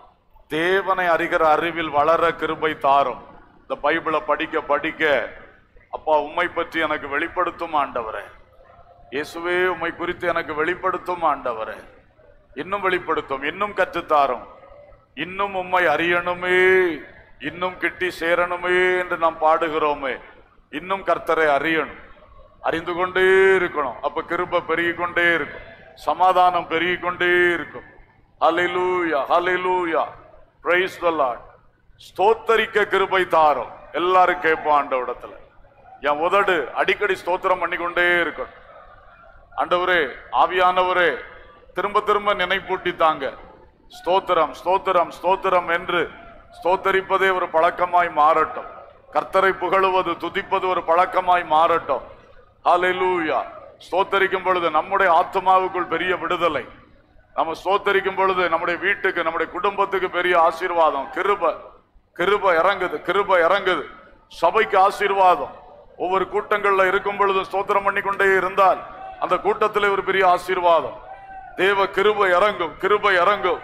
தேவனை அறிகிற அறிவில் வளர கிருபை தாரும். இந்த பைபிளை படிக்க படிக்க, அப்பா உம்மை பற்றி எனக்கு வெளிப்படுத்தும் ஆண்டவரே. இயேசுவே, உம்மை குறித்து எனக்கு வெளிப்படுத்தும் ஆண்டவரே. இன்னும் வெளிப்படுத்தும், இன்னும் கற்றுத்தாரும். இன்னும் உம்மை அறியணுமே, இன்னும் கிட்டி சேரணுமே என்று நாம் பாடுகிறோமே. இன்னும் கர்த்தரை அறியணும், அறிந்து கொண்டே இருக்கணும். அப்ப கிருபை பெருகி கொண்டே இருக்கும், சமாதானம் பெருகி கொண்டே இருக்கும். ஹல்லேலூயா, ஹல்லேலூயா. Praise the Lord. ஸ்தோத்தரிக்க கிருபை தாரும். எல்லாரும் கேட்போம் ஆண்டவரிடத்துல. என் உதடு அடிக்கடி ஸ்தோத்திரம் பண்ணிக்கொண்டே இருக்கணும். ஆண்டவரே, ஆவியானவரே, திரும்ப திரும்ப நினைப்பூட்டி தாங்க. ஸ்தோத்திரம், ஸ்தோத்திரம், ஸ்தோத்திரம் என்று ஸ்தோத்தரிப்பதே ஒரு பழக்கமாய் மாறட்டும். கர்த்தரை புகழுவது, துதிப்பது ஒரு பழக்கமாய் மாறட்டும். ஹல்லேலூயா. ஸ்தோத்தரிக்கும் பொழுது நம்முடைய ஆத்மாவுக்குள் பெரிய விடுதலை. நம்ம ஸ்தோத்தரிக்கும் பொழுது நம்முடைய வீட்டுக்கு, நம்முடைய குடும்பத்துக்கு பெரிய ஆசீர்வாதம். கிருபை, கிருபை இறங்குது, கிருபை இறங்குது. சபைக்கு ஆசீர்வாதம். ஒவ்வொரு கூட்டங்கள்ல இருக்கும் பொழுது ஸ்தோத்திரம் பண்ணிக்கொண்டே இருந்தால் அந்த கூட்டத்திலே ஒரு பெரிய ஆசீர்வாதம். தேவ கிருபை இறங்கும், கிருபை இறங்கும்.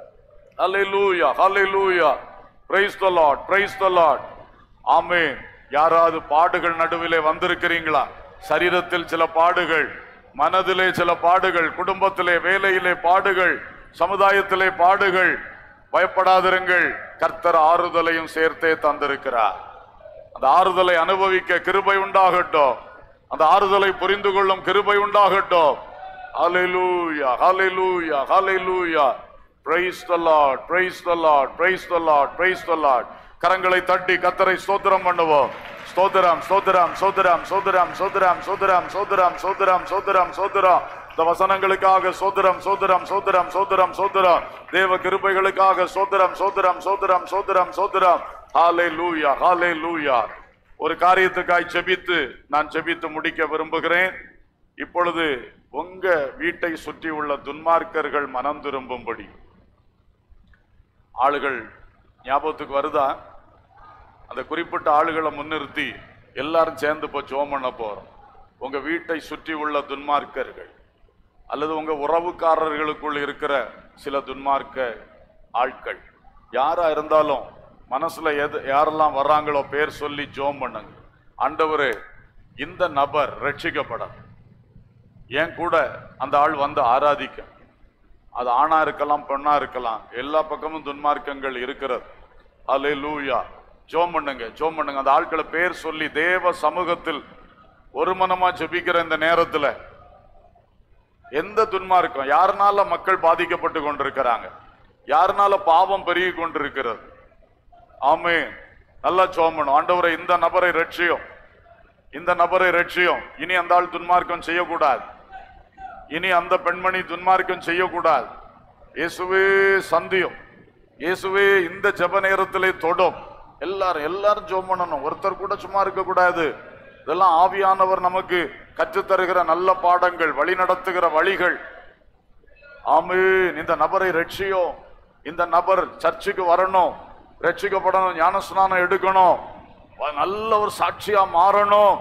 Hallelujah, hallelujah. Praise the lord, praise the lord. Amen. யாராவது பாடுகள் நடுவிலே வந்திருக்கிறீங்களா? சரீரத்தில் சில பாடுகள், மனதிலே சில பாடுகள், குடும்பத்திலே, வேலையிலே பாடுகள், சமுதாயத்திலே பாடுகள். பயப்படாதிருங்கள். கர்த்தர் ஆறுதலையும் சேர்த்தே தந்திருக்கிறார். அந்த ஆறுதலை அனுபவிக்க கிருபை உண்டாகட்டும். அந்த ஆறுதலை புரிந்து கொள்ளும் கிருபை உண்டாகட்டும். Hallelujah, hallelujah, hallelujah. Praise the lord, praise the lord, praise the lord, praise the lord. கரங்களை தட்டி கர்த்தரை ஸ்தோத்திரம் பண்ணுவோம். ஸ்தோத்திரம், ஸ்தோத்திரம், ஸ்தோத்திரம், ஸ்தோத்திரம், ஸ்தோத்திரம், ஸ்தோத்திரம், ஸ்தோத்திரம், ஸ்தோத்திரம், ஸ்தோத்திரம், ஸ்தோத்திரம். இந்த வசனங்களுக்காக சோதரம், சோதரம், சோதரம், சோதரம், சோதரம். தேவ கிருபைகளுக்காக சோதரம், சோதரம், சோதரம், சோதரம், சோதரம். ஹல்லேலூயா, ஹல்லேலூயா. ஒரு காரியத்துக்காய் ஜெபித்து நான் ஜெபித்து முடிக்க விரும்புகிறேன். இப்பொழுது உங்க வீட்டை சுற்றி உள்ள துன்மார்க்கர்கள் மனம் திரும்பும்படி. ஆளுகள் ஞாபகத்துக்கு வருதா? அந்த குறிப்பிட்ட ஆளுகளை முன்னிறுத்தி எல்லாரும் சேர்ந்து இப்போ ஜெபம் பண்ண போறோம். உங்க வீட்டை சுற்றி உள்ள துன்மார்க்கர்கள் அல்லது உங்க உறவுக்காரர்களுக்குள் இருக்கிற சில துன்மார்க்க ஆட்கள் யாரா இருந்தாலும் மனசுல எது யாரெல்லாம் வர்றாங்களோ பேர் சொல்லி ஜெபம் பண்ணுங்க. ஆண்டவரே, இந்த நபர் ரட்சிக்கப்பட ஏன் கூட அந்த ஆள் வந்து ஆராதிக்க. அது ஆணா இருக்கலாம், பெண்ணா இருக்கலாம், எல்லா பக்கமும் துன்மார்க்கங்கள் இருக்கிறது. அல்லேலூயா. ஜெபம் பண்ணுங்க, ஜெபம் பண்ணுங்க. அந்த ஆட்களை பேர் சொல்லி தேவ சமூகத்தில் ஒரு மனமா ஜெபிக்கிற இந்த நேரத்துல எந்த துன்மார்க்கம், யாருனால மக்கள் பாதிக்கப்பட்டு கொண்டிருக்கிறாங்க, யாருனால பாவம் பெருகி கொண்டிருக்கிறது. ஆமென். நல்லா ஜெபம் பண்ணும். ஆண்டவரே, இந்த நபரை ரட்சியும், இந்த நபரை ரட்சியும். இனி அந்த ஆள் துன்மார்க்கம் செய்யக்கூடாது, இனி அந்த பெண்மணி துன்மார்க்கம் செய்யக்கூடாது. இயேசுவே சந்தியும், இயேசுவே இந்த ஜெப நேரத்திலே தொடும். எல்லாரும் எல்லாரும் ஜெபம் பண்ணணும். ஒருத்தர் கூட சும்மா இருக்க கூடாது. இதெல்லாம் ஆவியானவர் நமக்கு கற்றுத்தருகிற நல்ல பாடங்கள், வழி நடத்துகிற வழிகள். ஆமென். இந்த நபரை ரட்சியும், இந்த நபர் சர்ச்சுக்கு வரணும், ரட்சிக்கப்படணும், ஞானஸ்நானம் எடுக்கணும், நல்ல ஒரு சாட்சியா மாறணும்.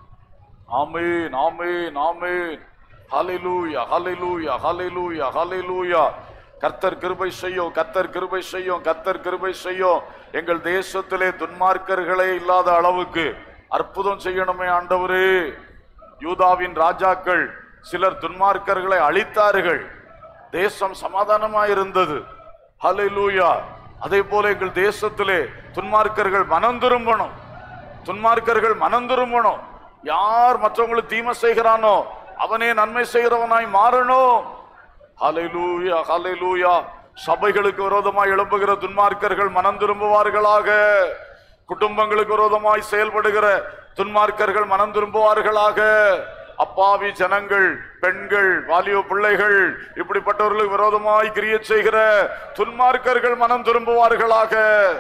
ஆமென், ஆமென், ஆமென். ஹல்லேலூயா, ஹல்லேலூயா, ஹல்லேலூயா, ஹல்லேலூயா. கர்த்தர் கிருபை செய்யும், கர்த்தர் கிருபை செய்யும், கர்த்தர் கிருபை செய்யும். எங்கள் தேசத்திலே துன்மார்க்கர்களே இல்லாத அளவுக்கு அற்புதம் செய்யணுமே ஆண்டவரே. யூதாவின் ராஜாக்கள் சிலர் துன்மார்க்கர்களை அழித்தார்கள், தேசம் சமாதானமாயிருந்தது. ஹல்லேலூயா. அதே போல எங்கள் தேசத்திலே துன்மார்க்கர்கள் மனம் திரும்பணும், துன்மார்க்கர்கள் மனம் திரும்பணும். யார் மற்றவங்களுக்கு தீமை செய்கிறானோ அவனே நன்மை செய்கிறவனாய் மாறணும். ஹல்லேலூயா, ஹல்லேலூயா. சபைகளுக்கு விரோதமாய் எழும்புகிற துன்மார்க்கர்கள் மனம் திரும்புவார்களாக. குடும்பங்களுக்கு விரோதமாய் செயல்படுகிற துன்மார்க்கர்கள் மனம் திரும்புவார்களாக. அப்பாவி ஜனங்கள், பெண்கள், வாலிப பிள்ளைகள், இப்படிப்பட்டவர்களுக்கு விரோதமாய் கிரியை செய்கிற துன்மார்க்கர்கள் மனம் திரும்புவார்களாக.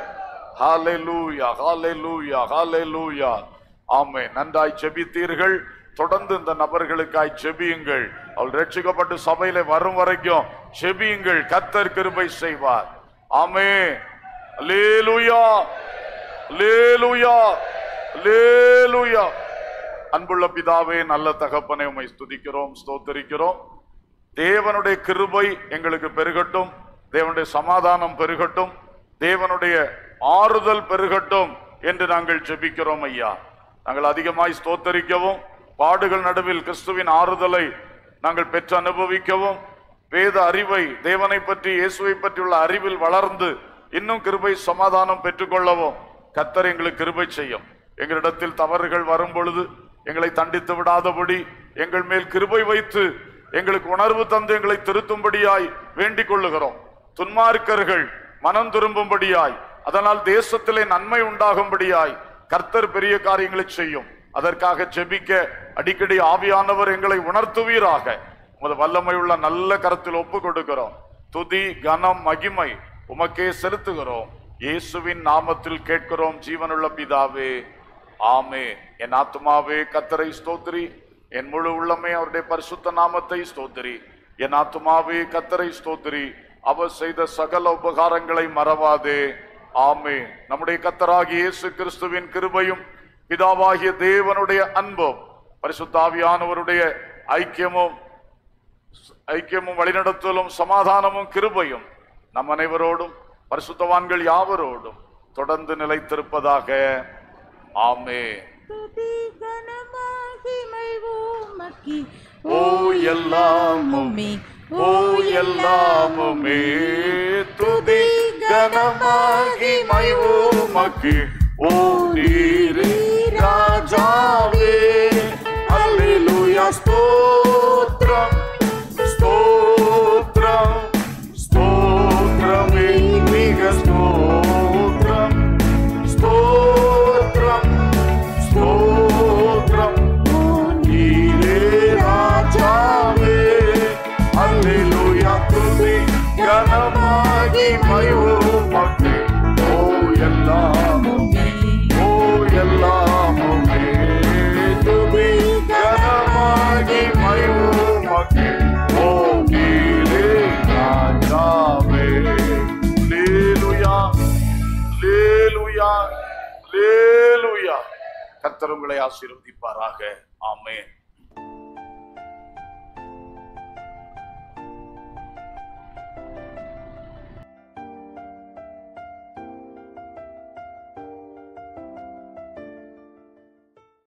ஹல்லேலூயா, ஹல்லேலூயா, ஹல்லேலூயா. ஆமென். நன்றாய் ஜெபித்தீர்கள். தொடர்ந்து இந்த நபர்களுக்காய் ஜெபியுங்கள். அவள் ரட்சிக்கப்பட்டு சபையில வரும் வரைக்கும் ஜெபியுங்கள். கர்த்தர் கிருபை செய்வார். ஆமென். அல்லேலூயா, அல்லேலூயா, அல்லேலூயா. அன்புள்ள பிதாவே, நல்ல தகப்பனே, உம்மை ஸ்துதிக்கிறோம், ஸ்தோத்திரிக்கிறோம். தேவனுடைய கிருபை எங்களுக்கு பெருகட்டும், தேவனுடைய சமாதானம் பெருகட்டும், தேவனுடைய ஆறுதல் பெருகட்டும் என்று நாங்கள் ஜெபிக்கிறோம் ஐயா. நாங்கள் அதிகமாய் ஸ்தோத்தரிக்கவும், பாடுகள் நடுவில் கிறிஸ்துவின் ஆறுதலை நாங்கள் பெற்று அனுபவிக்கவும், வேத அறிவை, தேவனை பற்றி, இயேசுவை பற்றியுள்ள அறிவில் வளர்ந்து இன்னும் கிருபை சமாதானம் பெற்றுக்கொள்ளவும் கர்த்தர் எங்களுக்கு கிருபை செய்யும். எங்களிடத்தில் தவறுகள் வரும் பொழுது எங்களை தண்டித்து விடாதபடி எங்கள் மேல் கிருபை வைத்து எங்களுக்கு உணர்வு தந்து எங்களை திருத்தும்படியாய் வேண்டிக் கொள்ளுகிறோம். துன்மார்க்கர்கள் மனம் திரும்பும்படியாய், அதனால் தேசத்திலே நன்மை உண்டாகும்படியாய் கர்த்தர் பெரிய காரியங்களை செய்யும். அதற்காக ஜெபிக்க அடிக்கடி ஆவியானவர் எங்களை உணர்த்துவீராக. உமது வல்லமை உள்ள நல்ல கரத்தில் ஒப்பு கொடுக்கிறோம். துதி, கனம், மகிமை உமக்கே செலுத்துகிறோம். இயேசுவின் நாமத்தில் கேட்கிறோம் ஜீவனுள்ள பிதாவே, ஆமென். என் ஆத்துமாவே கர்த்தரை ஸ்தோத்திரி, என் முழு உள்ளமே அவருடைய பரிசுத்த நாமத்தை ஸ்தோத்திரி. என் ஆத்துமாவே கர்த்தரை ஸ்தோத்திரி, அவர் செய்த சகல உபகாரங்களை மறவாதே. ஆமென். நம்முடைய கர்த்தராகிய இயேசு கிறிஸ்துவின் கிருபையும், பிதாவாகிய தேவனுடைய அன்பும், பரிசுத்த ஆவியானவருடைய ஐக்கியமும் ஐக்கியமும் வழிநடத்தலும் சமாதானமும் கிருபையும் நம் அனைவரோடும் பரிசுத்தவான்கள் யாவரோடும் தொடர்ந்து நிலைத்திருப்பதாக. ஆமென். ஓ எல்லாமுமே, ஓ எல்லாமுமே, துதி கனமகிமை உமக்கு. ஓ நீரே ராஜாவே, அல்லேலூயா. ஸ்தோத்திரம், ஸ்தோத்திரம், ஸ்தோத்திரமே, மிக ஸ்தோத்திரம், ஸ்தோத்திரம், ஸ்தோத்திரம். நீரே ராஜாவே, அல்லேலூயா. துதி கனமகிமை உமக்கு. ஓ எல்லாமுமே, ஓ எல்லா அல்லேலூயா. கர்த்தர் உங்களை ஆசீர்வதிப்பாராக. ஆமென்.